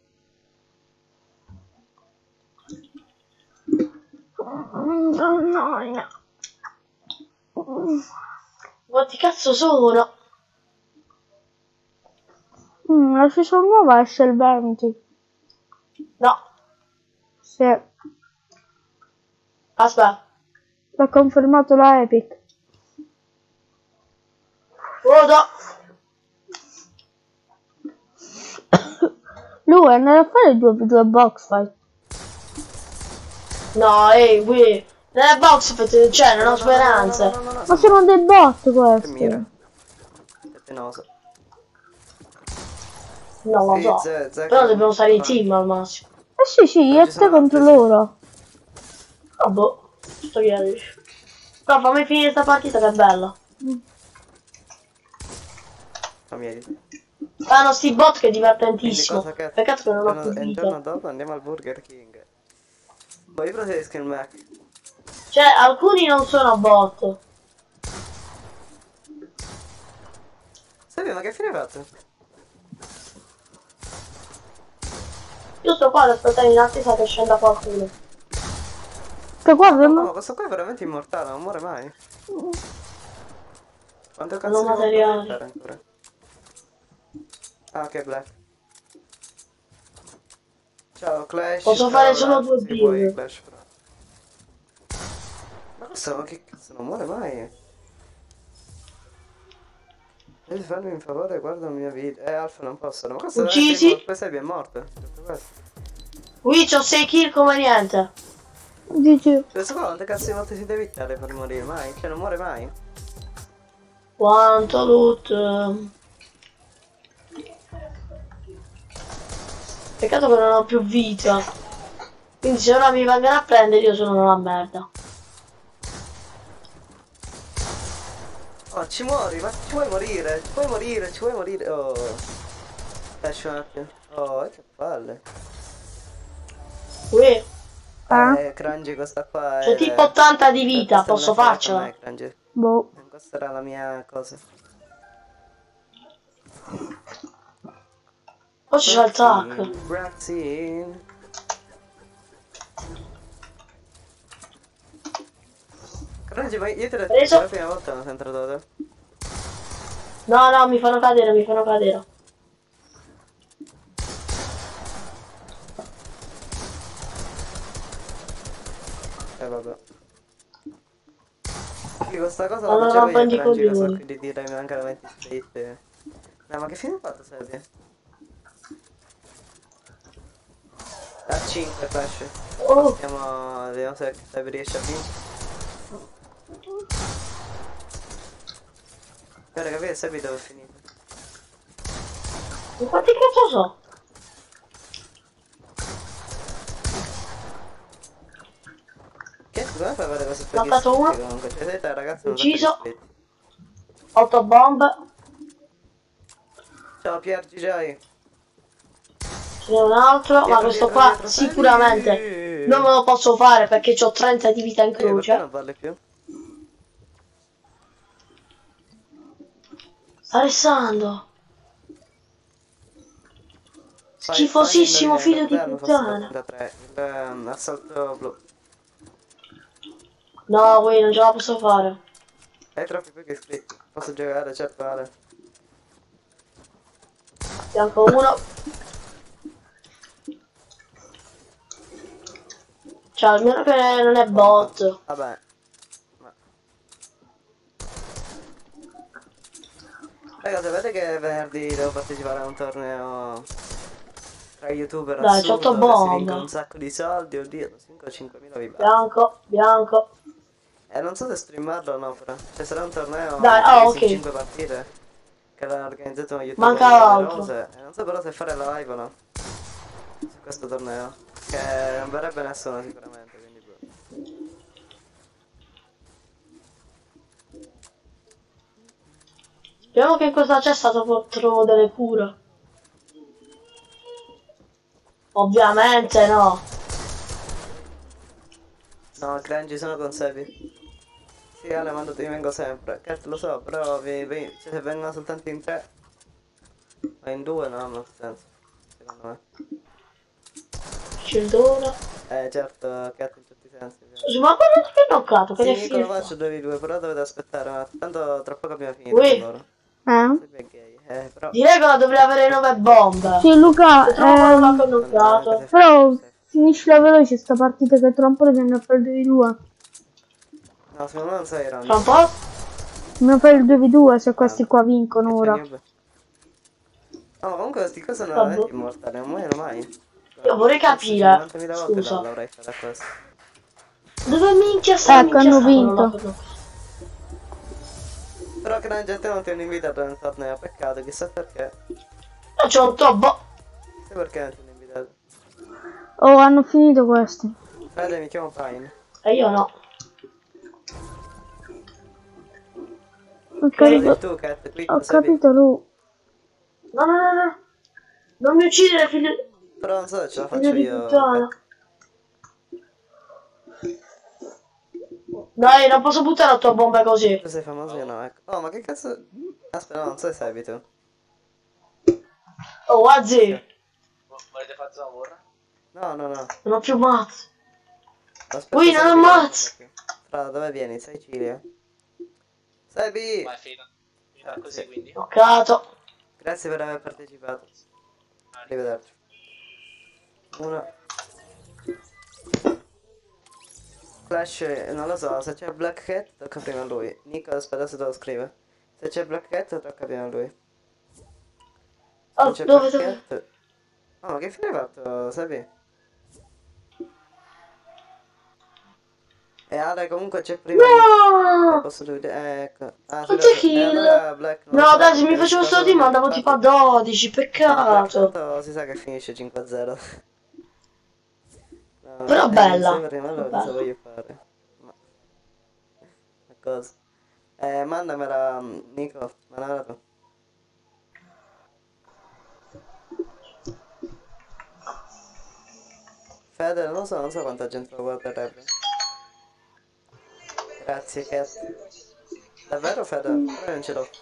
Quanti cazzo sono? Mm, la season nuova esce il venti. No, Sì, aspetta. l'ha confermato la Epic. Vado. Lui andare a fare due due box fight. No, ehi, qui. Nella box fate- cioè, non ho speranze. No, no, no, Ma sono dei bot questi. mira. Tetenoso. Non lo Sì, so. ze- ze- Però dobbiamo stare in team al massimo. Eh sì, sì, io Non e ci te sono contro altri, sì. loro. Ah boh. Sto chiedendo. Però fammi finire sta partita che è bella. Fammi vedere. Fanno sti bot che è Quindi divertentissimo. cosa che... Peccato che non ho più E il vita. giorno dopo andiamo al Burger King. Poi io preferisco il Mac. Cioè, alcuni non sono bot. Sai, ma che fine hai fatto? Io sto qua ad aspettare in attesa che scenda qualcuno. Che guarda, No, ma... ma questo qua è veramente immortale, non muore mai. Quanto cazzo Non devo materiali. aspettare ancora? Ah, ok, Black. Ciao, Clash. Posso ciao, fare solo Black. due Sì, build. puoi, Clash, però. Ma questo che cazzo non muore mai? Devi farmi un favore, guarda il mio video. Eh, Alfa non possono. Ma questo Uccisi? è Sebi è morto. Tutto questo. Qui c'ho sei kill come niente. Dici... Questo qua quante cazzo di volte si deve evitare per morire? Mai? Cioè non muore mai? Quanto loot. Peccato che non ho più vita. Quindi se ora mi vengono a prendere io sono una merda. Oh, ci muori, ma ci vuoi morire? Ci vuoi morire, ci vuoi morire? Oh. Lascia un attimo. Oh, che palle. Qui Ah? Eh, Crangi questa qua c'ho è... tipo ottanta di vita, Questa posso non è fatta farcela? a me, Crangi. Boh. Questa era la mia cosa. Poi c'è il tac. Grazie. Crangi, ma io te l'ho detto Preso. la prima volta non sei entrato te. No, no, mi fanno cadere, mi fanno cadere. Eh vabbè. Sì, questa cosa Allora, la facevo io prendi a Crangi, coglioni. cosa quindi direi anche la venti split. No, ma che fine ha fatto Sebi? A cinque Flash. Oh, Stiamo... Vediamo se Sebi riesce a vincere. Per capire Sebi dove è finito. ma quanti cazzo so? Che come fai a fare cose Mancato uno. comunque? Cioè siete ragazzi non Ucciso. siete iscritti. otto bombe. Ciao Pier G J. Ce n'è un altro, ma Dietro, questo dietro, qua dietro, sicuramente Sebi. non me lo posso fare perché ho trenta di vita in Eh, perché croce. non parli più? Sta restando. Fai- Schifosissimo fai figlio di indovinare, forse puttana. trentatré. Il ehm, assalto blu. No, qui non ce la posso fare. Hai troppi pochi iscritti. Posso giocare, certo Ale. Bianco uno. Cioè, almeno che non è bot. Vabbè. Ma... Raga, sapete che venerdì devo partecipare a un torneo tra youtuber Dai, assurdo c'ho otto dove si bombe. vincono un sacco di soldi, oddio, cinque cinquemila vi basta. Bianco, bianco. Eh, non so se streamarlo o no, però. Cioè, sarà un torneo Dai, ah, ok. cinque partite che l'ha organizzato uno youtuber Manca l'altro. numerose. E non so però se fare la live o no. Su questo torneo. Che non verrebbe nessuno sicuramente, quindi boh. Speriamo che in questa cesta trovo delle cure. Ovviamente no. No, Crangy sono con Sebi. Sì, Ale, mandati, vengo sempre. Cat lo so, però vi, vi, cioè, se vengono soltanto in tre. Ma in due no, non ha senso. Secondo me. Cildona. Eh certo, Cat in tutti i sensi. Scusi, ma quello che è knoccato? Che Sì, ne Nico lo fine? faccio due v due, però dovete aspettare, ma tanto tra poco abbiamo finito Ui. con loro. Eh? Sebi è gay, eh, però... Direi che dovrei avere nove bombe. Sì, Luca, Se trovo una ehm, che ho knoccato. però finiscila veloce sta partita che tra un po' dobbiamo fare il due v due. No, secondo me non sei Tra un round. po'? Dobbiamo fare il due v due se questi qua vincono ora. No, ma comunque questi qua sono Vabbè. veramente immortali, non muoiono mai. Io vorrei capire. cinquantamila volte Scusa. no, l'avrei fatta questo. Dove minchia sta? Ecco, hanno vinto. Però che la gente non ti hanno invitato nel torneo, peccato, chissà perché. Io c'ho un tobbo. Sai perché non ti hanno invitato? Oh, hanno finito questi. Fede, mi chiamo Pine. E io no. Ho Vedi capito, tu, Cat, qui ho Sebi. capito lui. No, no, no, no. Non mi uccidere, figlio. Però non so se ce la Figlio faccio di io. puttana. Dai, non posso buttare la tua bomba così. Tu sei famoso io no, ecco. Oh, ma che cazzo... Aspetta, no, non so se Sebi tu. Oh, Wazzi. Volete fare lavoro? No, no, no. Non ho più mazzo. Aspetta, Ui, non Sebi, ammazzi. che- Fra, dove vieni? Sicilia? Sebi! Vai, fino. Fino a Eh, così, sì. quindi. Knoccato. Grazie per aver partecipato. Arrivederci. Uno. Flash, non lo so, se c'è Black Cat tocca prima a lui. Nico, aspetta se te lo scrive. Se c'è Black Cat tocca prima a lui. Se Oh, c'è dove, Black dove? Cat... Oh, ma che fine hai fatto, Sebi? E Ale comunque c'è prima. No! Posso vedere? Ecco. Ah, Non sì, c'è lo- kill. e allora Black non lo No, so, dai, se mi perché facevo è sto stato team andavo tipo a infatti- dodici, peccato. Tanto si sa che finisce cinque a zero. No, Però eh, bella. sai, prima allora cosa Bella. voglio fare? Ma... ma cosa? Eh, mandamela, mm, Nico, mandamela tu. Fede, non lo so, non so quanta gente lo guarderebbe. Grazie, Cat. Davvero, Fede? Io non ce l'ho.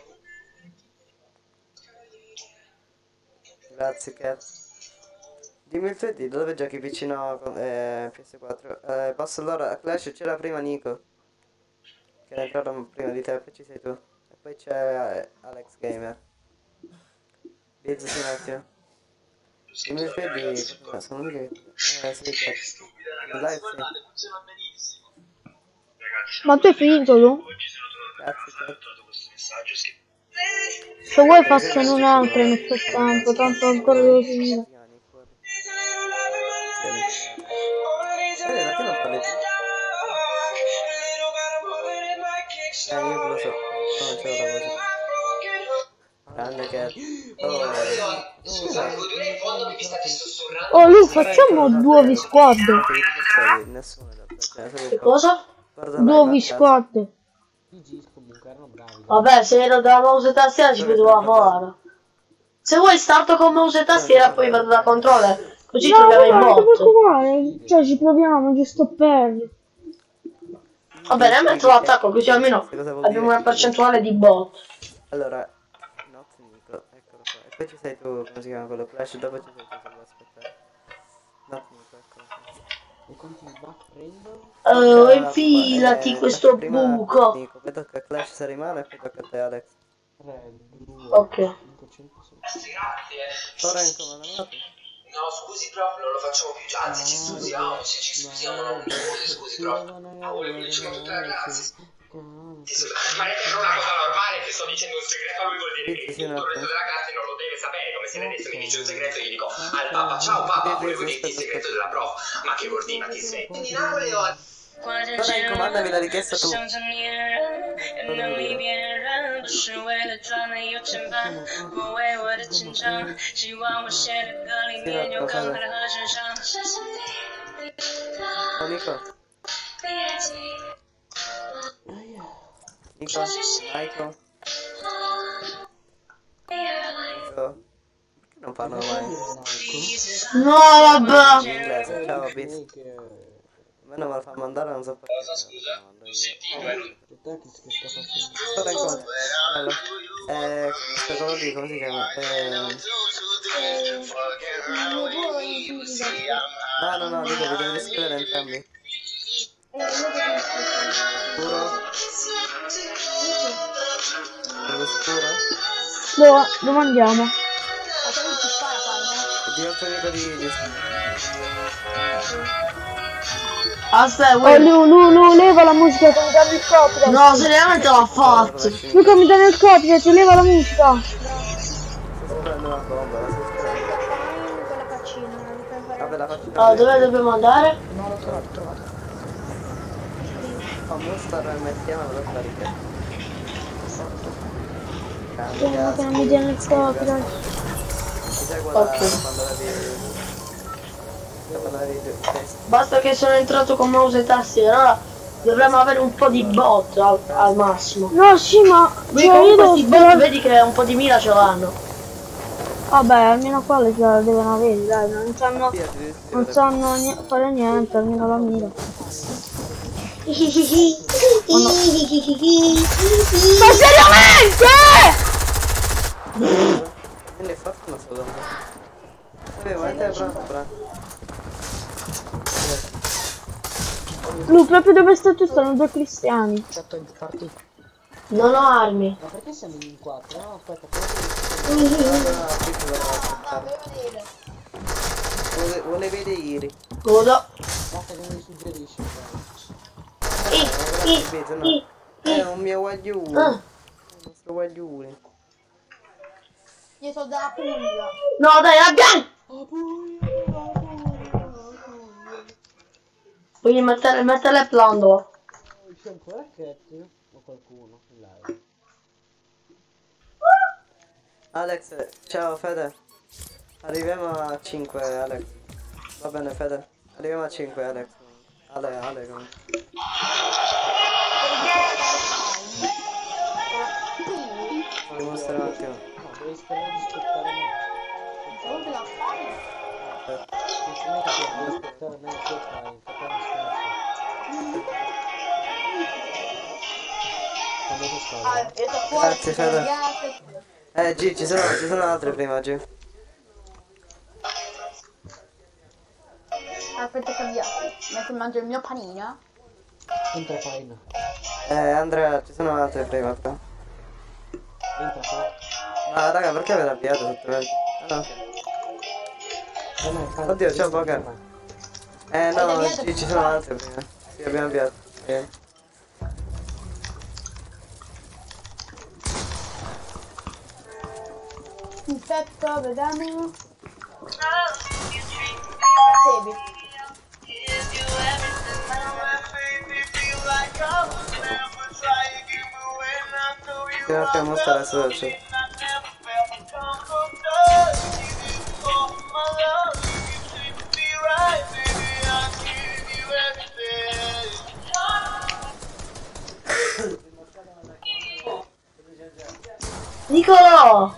Grazie, Cat. Dimmi il tuo I D, dove giochi vicino con eh, P S quattro? Eh, passo allora a Clash, c'era prima Nico. Che era entrato prima di te, poi ci sei tu. E poi c'è eh, Alex Gamer. Biz, sì, un attimo. Dimmi il tuo I D, no, sono lì che... Eh, sì, Cat. In live, sì. Ma tu hai finito tu? Grazie, Cat. Se vuoi faccene un'altra nel frattempo, tanto ancora devo finire. Eh, perché non parli tu? Eh, io lo so. Non c'è la voce. Grande Cat. Oh, Oh, lui facciamo due v squad. Nessuno in realtà. Cioè, solo Che un po'. cosa? Guarda Due live v a caso. squad. I G comunque erano bravi. Vabbè, se ero da mouse e tastiera ci poteva fare. Se vuoi starto con mouse e tastiera poi vado da controller. Così No, troviamo il guarda, non ti bot. preoccupare. Cioè, ci proviamo, giusto per. Va bene, metto l'attacco così almeno Cosa vuol abbiamo dire? una percentuale di bot. Allora, no, Nico, eccolo qua. E poi ci sei tu, come si chiama quello? Flash, dopo ci sei tu, se vuoi aspettare. No, Nico, eccolo qua. E quanti back prendo? Oh, Tocca- infilati eh, questo prima buco. Nico, poi tocca a Clash se rimane e poi tocca a te, Alex. tre, due, Ok. cinque, cinque, sei. Lorenzo, ma non è No, scusi proprio, non lo facciamo più già, se ci studiamo, se ci studiamo non vuole, scusi proprio. Ma volevo dirci con tutta la classe. Ma è per una cosa normale che sto dicendo un segreto a lui, vuol dire che tutto il resto della classe non lo deve sapere, come se adesso mi dice un segreto e gli dico al papà, ciao papà, volevo dirti il segreto della prof, ma che vuol dire, ma ti smetti? Quindi Napoli o... Lorenzo, mandami la richiesta tu. Oh, Nico. Nico, Michael. Nico. Perché non parlano mai? No, vabbè. In inglese, ciao Biz. A me non me la fa mandare, non so perché. Cosa, scusa? Sentivo, Sto incontro. Bello. Eh, questo quello lì, come si chiama? Eh... No, no, no, dico, vi dovete scrivere entrambi. Scuro? Quello scuro? Dove, dove andiamo? Di altro amico di... di... Aspetta, Oh, vuoi... Lu, Lu, Lu, leva la musica che mi danno il copyright. No, seriamente l'ha fatto. Luca, mi danno il copyright, leva la musica. Sto prendendo una bomba, la sto scrivendo. Quella faccina, la puoi fare. Vabbè, la faccio Allora, dove dobbiamo andare? Non l'ho trovato, trovato. Oh, Mustar, mettiamo la tua richiesta. Speriamo che non mi diano il copyright. Ti sai quella Ok. quando avevi... quando avevi il testo? Basta che sono entrato con mouse e tastiera, allora dovremmo avere un po' di bot al, al massimo. No, sì, ma... Quindi Cioè, io comunque devo questi bot sperare... vedi che un po' di mira ce l'hanno. Vabbè, almeno quelli ce la devono avere, dai, non sanno... Via, ti devi Non scrivere. sanno ni- fare niente, almeno la mira. Ma seriamente? Quindi è fatto una sola. Vabbè, ma te pronto, pronto. Lu, proprio dove stai tu stanno due cristiani. Fatto il partito. Non ho armi. Ma perché siamo in quattro? No, aspetta, però No, no, no, qui ti devo aspettare. Vuole, vuole vedere ieri. Godo. basta che mi suggerisci. I, i, Capito, no? i, È i. un mio guaglione. Ah. Il nostro guaglione. Io sono della Puglia. No, dai, abbiamo! Voglio mettere, mettere il plando. C'è ancora Cat o qualcuno in live? Alex, ciao Fede. Arriviamo a cinque, Alex. Va bene, Fede. Arriviamo a cinque, Alex. Ale, Ale, come? Fammi mostrare un attimo. No, devi sperare di aspettare me. Come la fai? Aspetta. Non si mette devi aspettare me che fai, facciamo scherzo. Quando si sta? Ah, io sto fuori. Grazie, Fede. Eh, G, ci sono, ci sono altre prima, G. Aspetta che avviato. Mentre mangio il mio panino. Entra Faina. Eh, Andrea, ci sono altre prima, però. Entra Faina. Ma raga, perché avete avviato sottomente? Ah, no. Eh, no, fa- Oddio, ciao, Poker. Eh, no, avviato G, ci sono altre prima. Sì, abbiamo avviato. Eh. Infetto, vediamo. Sebi. Ti facciamo mostrare la situazione. Nicolò!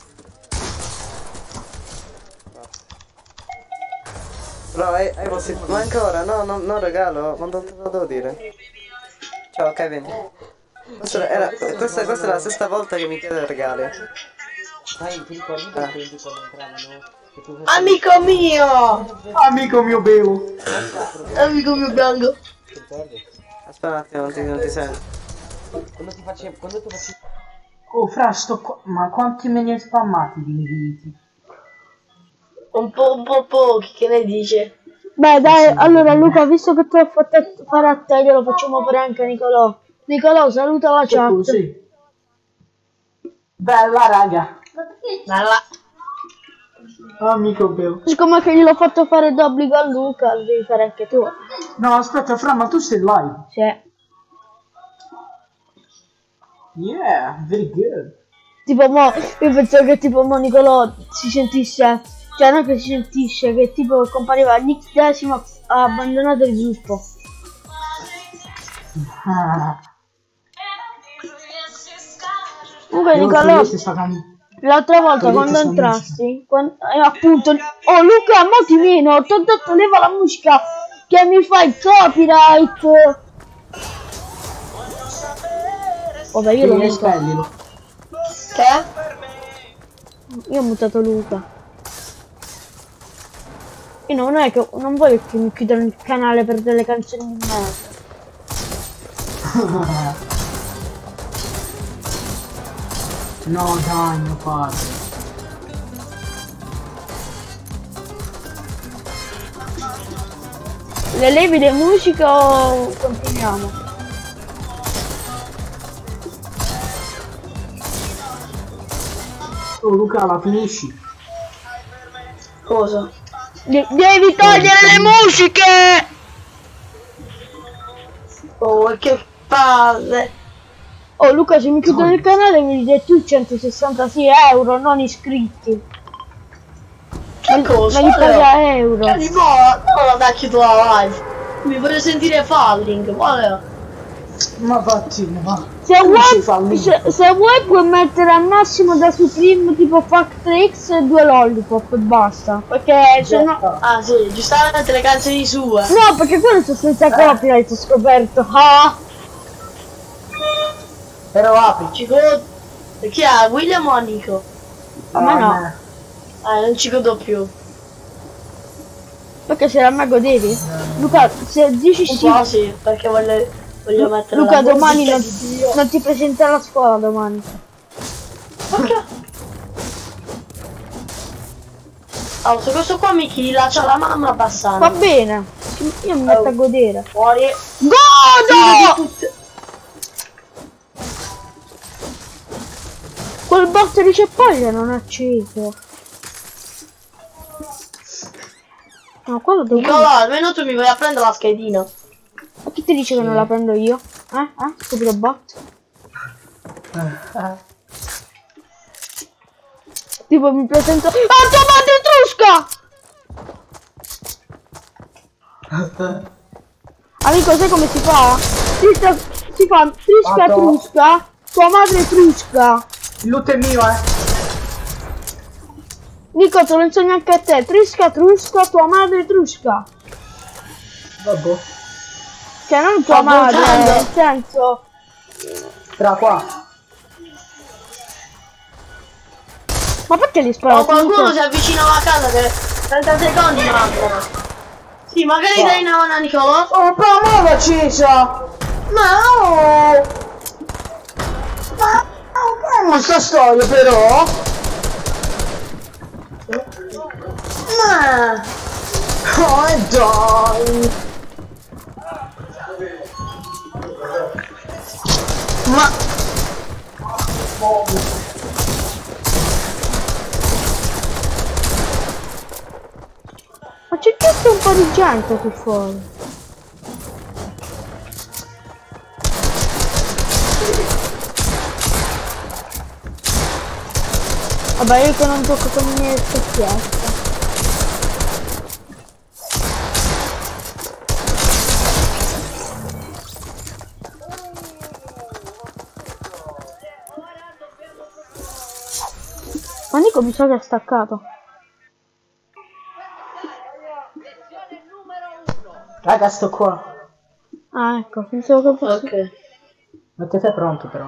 Però hai, hai possibilità. Ma ancora, no, no, no regalo, ma non te lo devo dire. Ciao Kevin. Questa, era, questa, questa è la sesta volta che mi chiede regali. Sai, ti ricordi Ah. che quando entravano? Che tu Amico mio! Amico mio bevo! Amico mio bianco! ti ricordi? Aspetta un attimo, non ti, non ti sento. Quando ti facevi, quando tu facevi... Oh, fra, sto qua... Ma quanti me ne hai spammati di inviti? Un po', un po' pochi, che ne dice? Beh, dai, allora Luca, visto che tu hai fatto fare a te, glielo facciamo fare anche a Nicolò. Nicolò, saluta la chat. Così. Bella, raga. Bella! Amico Beo. Siccome che gliel'ho fatto fare d'obbligo a Luca, lo devi fare anche tu. No, aspetta, Fra, ma tu sei live? Sì. Yeah, very good. Tipo mo, io penso che tipo mo Nicolò si sentisse, cioè non che si sentisce, che tipo compariva Nick Decimo ha abbandonato il gruppo. Ah. Comunque Io Nicolò, si sta cam- l'altra volta Togliete quando sta entrasti, quando, eh, appunto, oh Luca, mo ti meno, ti ho detto leva la musica che mi fa il copyright. Vabbè, io l'ho Sì, mutato. spellilo. Che? Io ho mutato Luca. Io non è che non voglio che mi chiudano il canale per delle canzoni di merda. No, dai, mio padre. Le levi le musiche o continuiamo? Oh Luca, la finisci? Cosa? De- devi togliere le musiche! Oh, che palle! Oh Luca, se mi chiudono il canale mi dite tu centosessantasei euro, non iscritti. Che cosa? Ma li paga euro. Che di buono? Non da chiudo la live. Mi voglio sentire falling, qual Ma vattene, va. Se Come ci vuoi, fa lì? se, se vuoi puoi mettere al massimo da Supreme tipo Factor X e due lollipop e basta. Perché se no... Ah sì, giustamente le canzoni sue. No, perché quello sta senza copyright, ho scoperto. Ah! Però apri, ci godo. E chi è? William o Nico? A me no. me. Ah, non ci godo più. Perché se la me godevi? Luca, se dici Un sì... po' sì, perché voglio, voglio mettere Luca, la domani musica non, di Dio. non ti presenterai alla scuola domani. Perché? Oh, se questo qua mi killa, c'ha la mamma passando. Va bene, io mi metto Oh. a godere. Fuori. Godo! Quel box di cepaglia non è acceso. No, quello devo... Nicola, almeno tu mi vai a prendere la schedina. Ma chi ti dice che non la prendo io? Eh? Eh? Stupido bot? Tipo mi presento... Ah, tua madre Trusca! Amico, sai come si fa? Trusca, si fa Trusca Vado. Trusca, tua madre Trusca. Il loot è mio, eh. Nico, te lo insegno anche a te. Trusca Trusca, tua madre Trusca. Vabbè. Cioè non tua Sto madre, bucando. nel senso... Tra qua. Ma perché li Oh, sparo qualcuno tutto? si avvicina alla casa che trenta secondi mancano. Sì, magari dai una mano a Nicola. Oh, però ma l'ho accesa! No! Ma ma questa storia però? Ma oh e dai! Ma Ma c'è giusto un po' di gente qui fuori. Vabbè, io che non gioco con i miei F P S. Ma Nico mi sa che è staccato. raga, sto qua. Ah, ecco, pensavo che fosse... Ok. Mettete pronto però.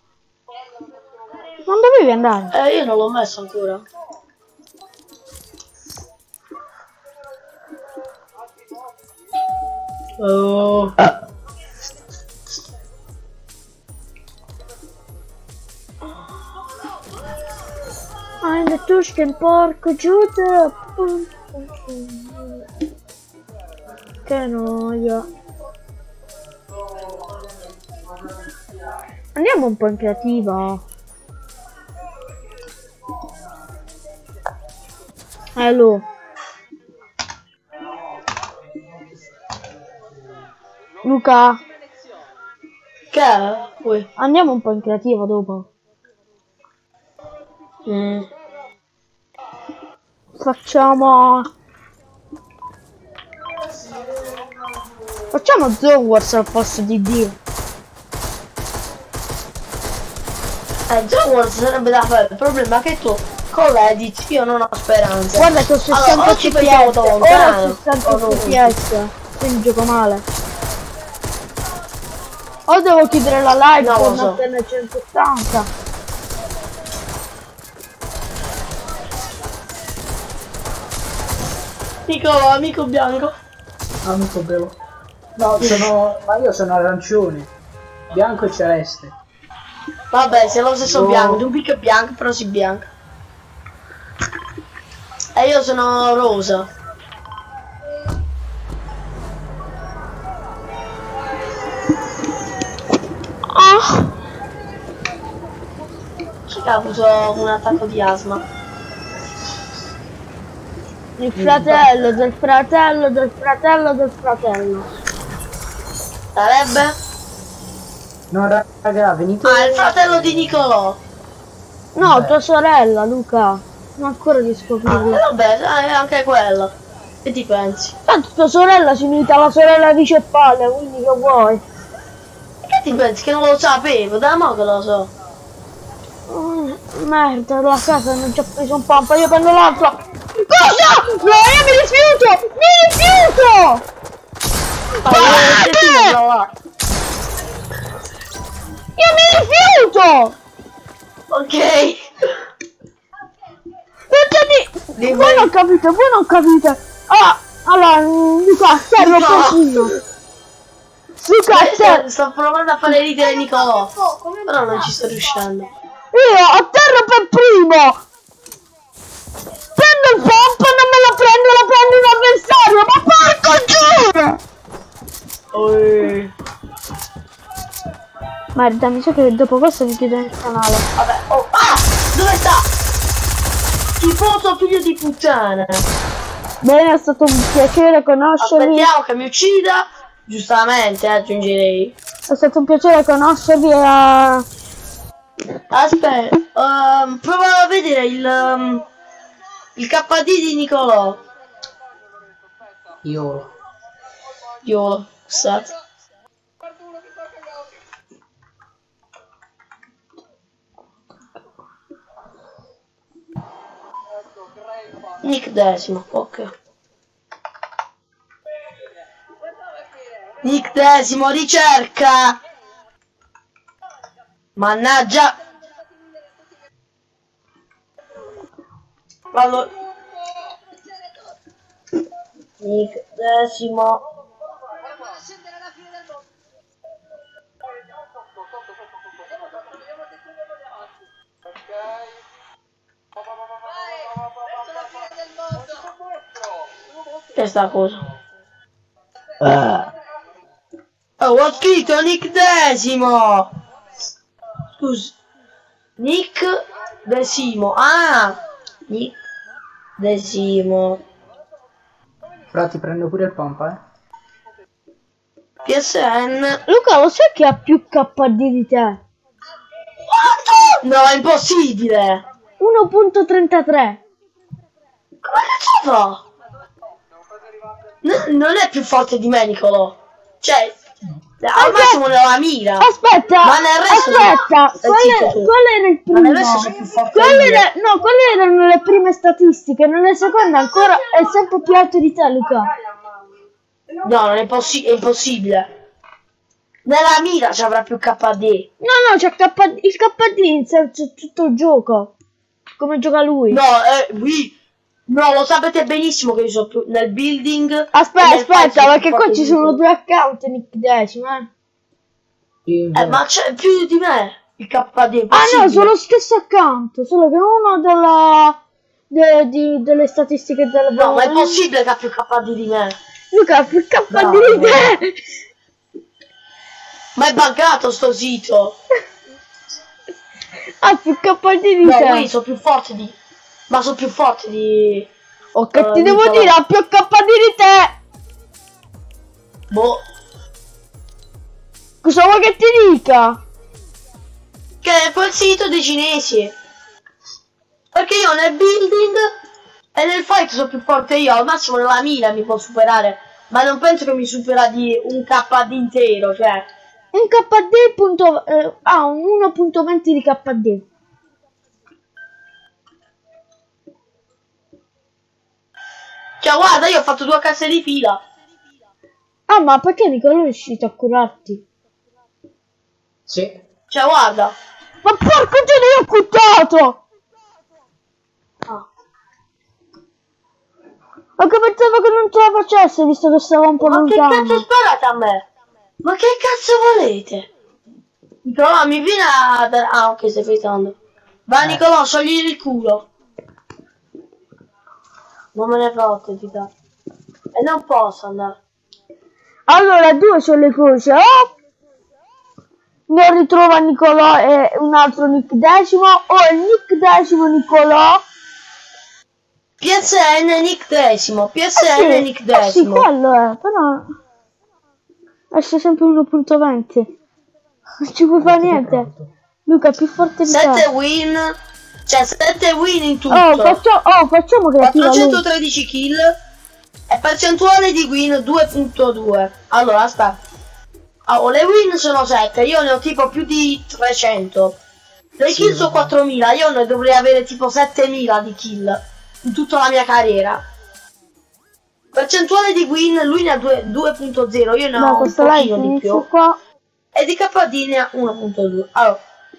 Non dovevi andare. Eh, io non l'ho messo ancora. Oh. I'm the Tuscan porco Giuda. Che noia. Andiamo un po' in creativa. Hello. Luca, Che è? Ui. andiamo un po' in creativa dopo. Mm. Facciamo... Facciamo Zone Wars al posto di Dio. Eh, già Wars sarebbe da fare, il problema è che tu con l'edit io non ho speranza. Guarda che ho sessanta Allora, o ci vediamo da F P S, ora lontano, ho sessanta o non. F P S, quindi gioco male. O devo chiudere la live No, con lo so. antenne centottanta. Nicolò, amico bianco. Amico bello. No, sono... ma io sono arancione. Bianco e celeste. Vabbè, sei lo stesso No. bianco, tu mica bianco, però sei bianco. E io sono rosa. Ah, Chi ha avuto un attacco di asma? il fratello del fratello del fratello del fratello. Sarebbe? No, raga, venite... Ah, il fratello di Nicolò. No, tua sorella, Luca. Non ancora di Ah, scoprirlo. e vabbè, è anche quello. Che ti pensi? Tanto tua sorella si unita alla sorella di Ceppalle, quindi che vuoi? Che ti pensi? Che non lo sapevo, da mo' che lo so. Mm, merda, la casa non ci ha preso un pampa, io prendo l'altra. Cosa? No, io mi rifiuto! Mi rifiuto! Ah, che ti vedo là? Io mi rifiuto! Ok. Perché di... Dimmi. Voi non capite, voi non capite. Ah, allora, Luca, serve un No. pochino. Luca, serve. Sto provando a fare ridere Nicolò. Però non ci sto riuscendo. Io atterro per primo. Prendo il pompa, non me la prendo, la prendo un avversario. Ma porco giuro! Merda, mi sa che dopo questo mi chiudo il canale. Vabbè, oh, ah! Dove sta? Tifoso figlio di puttana. Bene, è stato un piacere conoscervi. Aspettiamo che mi uccida. Giustamente, aggiungerei. È stato un piacere conoscervi e... Aspetta, um, prova a vedere il, um, il K D di Nicolò. Io... Io, scusate. Nick decimo, ok. Nick decimo, ricerca! Mannaggia! Allora... Nick decimo... Che è sta cosa? Ah. Oh, ho scritto Nick decimo! Scusa. Nick decimo. Ah! Nick decimo. Però ti prendo pure il pompa, eh. P S N. Luca, lo sai che ha più K D di te? Quanto? No, è impossibile! uno punto trentatré. Come cazzo fa? N non è più forte di me, Nicolò. Cioè, al massimo nella mira. Aspetta, Ma nel resto aspetta, Stai quello, zitto tu. quello era il Ma nel primo. resto sei più forte Quelle, di me. era- no, quelle erano le prime statistiche, nelle seconde ancora è sempre più alto di te, Luca. No, non è, possi è impossibile. Nella mira ci avrà più K D. No, no, c'è K D, il K D in senso tutto il gioco. Come gioca lui. No, eh, oui. No, lo sapete benissimo che io sono più nel building. Aspetta, e nel aspetta, fight perché più qua forte ci di sono tutti. due account Nick decimo, eh. Eh, ma c'è più di me. Il K D è Ah no, impossibile. sono lo stesso account, solo che uno della... De, di, delle statistiche del... No, ma è possibile che ha più K D di me. Luca, ha più K D No. di te. Ma è buggato sto sito. Ha più K D di No, te. qui sono più forte di... Ma sono più forte di... Oh, che Eh, ti devo Nicola. dire, ha più K D di te. Boh. Cosa vuoi che ti dica? Che è quel sito dei cinesi. Perché io nel building e nel fight sono più forte io. Al massimo nella mira mi può superare. Ma non penso che mi supera di un K D intero, cioè. Un K D punto, eh, ah, un uno punto venti di K D. Cioè guarda, io ho fatto due casse di fila. Ah, ma perché Nicolò è riuscito a curarti? Sì. Cioè guarda. Ma porco Dio, ho cuttato! Ah. Anche pensavo che non ce la facesse, visto che stava un po' Ma che lontano. cazzo sparate a me? Ma che cazzo volete? Nicolò, mi viene a dare... Ah, ok, stai fritando. Vai, Eh. Nicolò, sciogli il culo. Non me ne frotte, ti dà. E non posso andare. Allora, due sono le cose. O non ritrova Nicolò e un altro Nick decimo, o il Nick decimo Nicolò. P S N Nick decimo, P S N Eh sì, Nick eh sì, decimo. quello è, però esce sempre uno punto venti. Non ci puoi fare niente. Luca è più forte di te. sette win, cioè sette win in tutto. Oh, faccio, oh, facciamo creativa. Luca. quattrocentotredici kill e percentuale di win due punto due. Allora, aspetta. Oh, le win sono sette, io ne ho tipo più di trecento. Le Sì, kill sono vabbè. quattromila, io ne dovrei avere tipo settemila di kill in tutta la mia carriera. Percentuale di win, lui ne ha due punto zero, io ne No, ho un questo live pochino di inizio più. qua. E di K D ne ha uno punto due. Allora.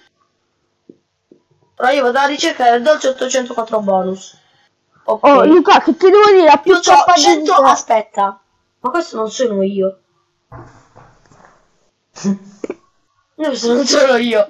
Ora io vado a ricercare il dolce ottocentoquattro bonus. Ok. Oh, Luca, che ti devo dire? Ha più Io c'ho K D di cento... te. Aspetta. Ma questo non sono io. No, questo non sono io.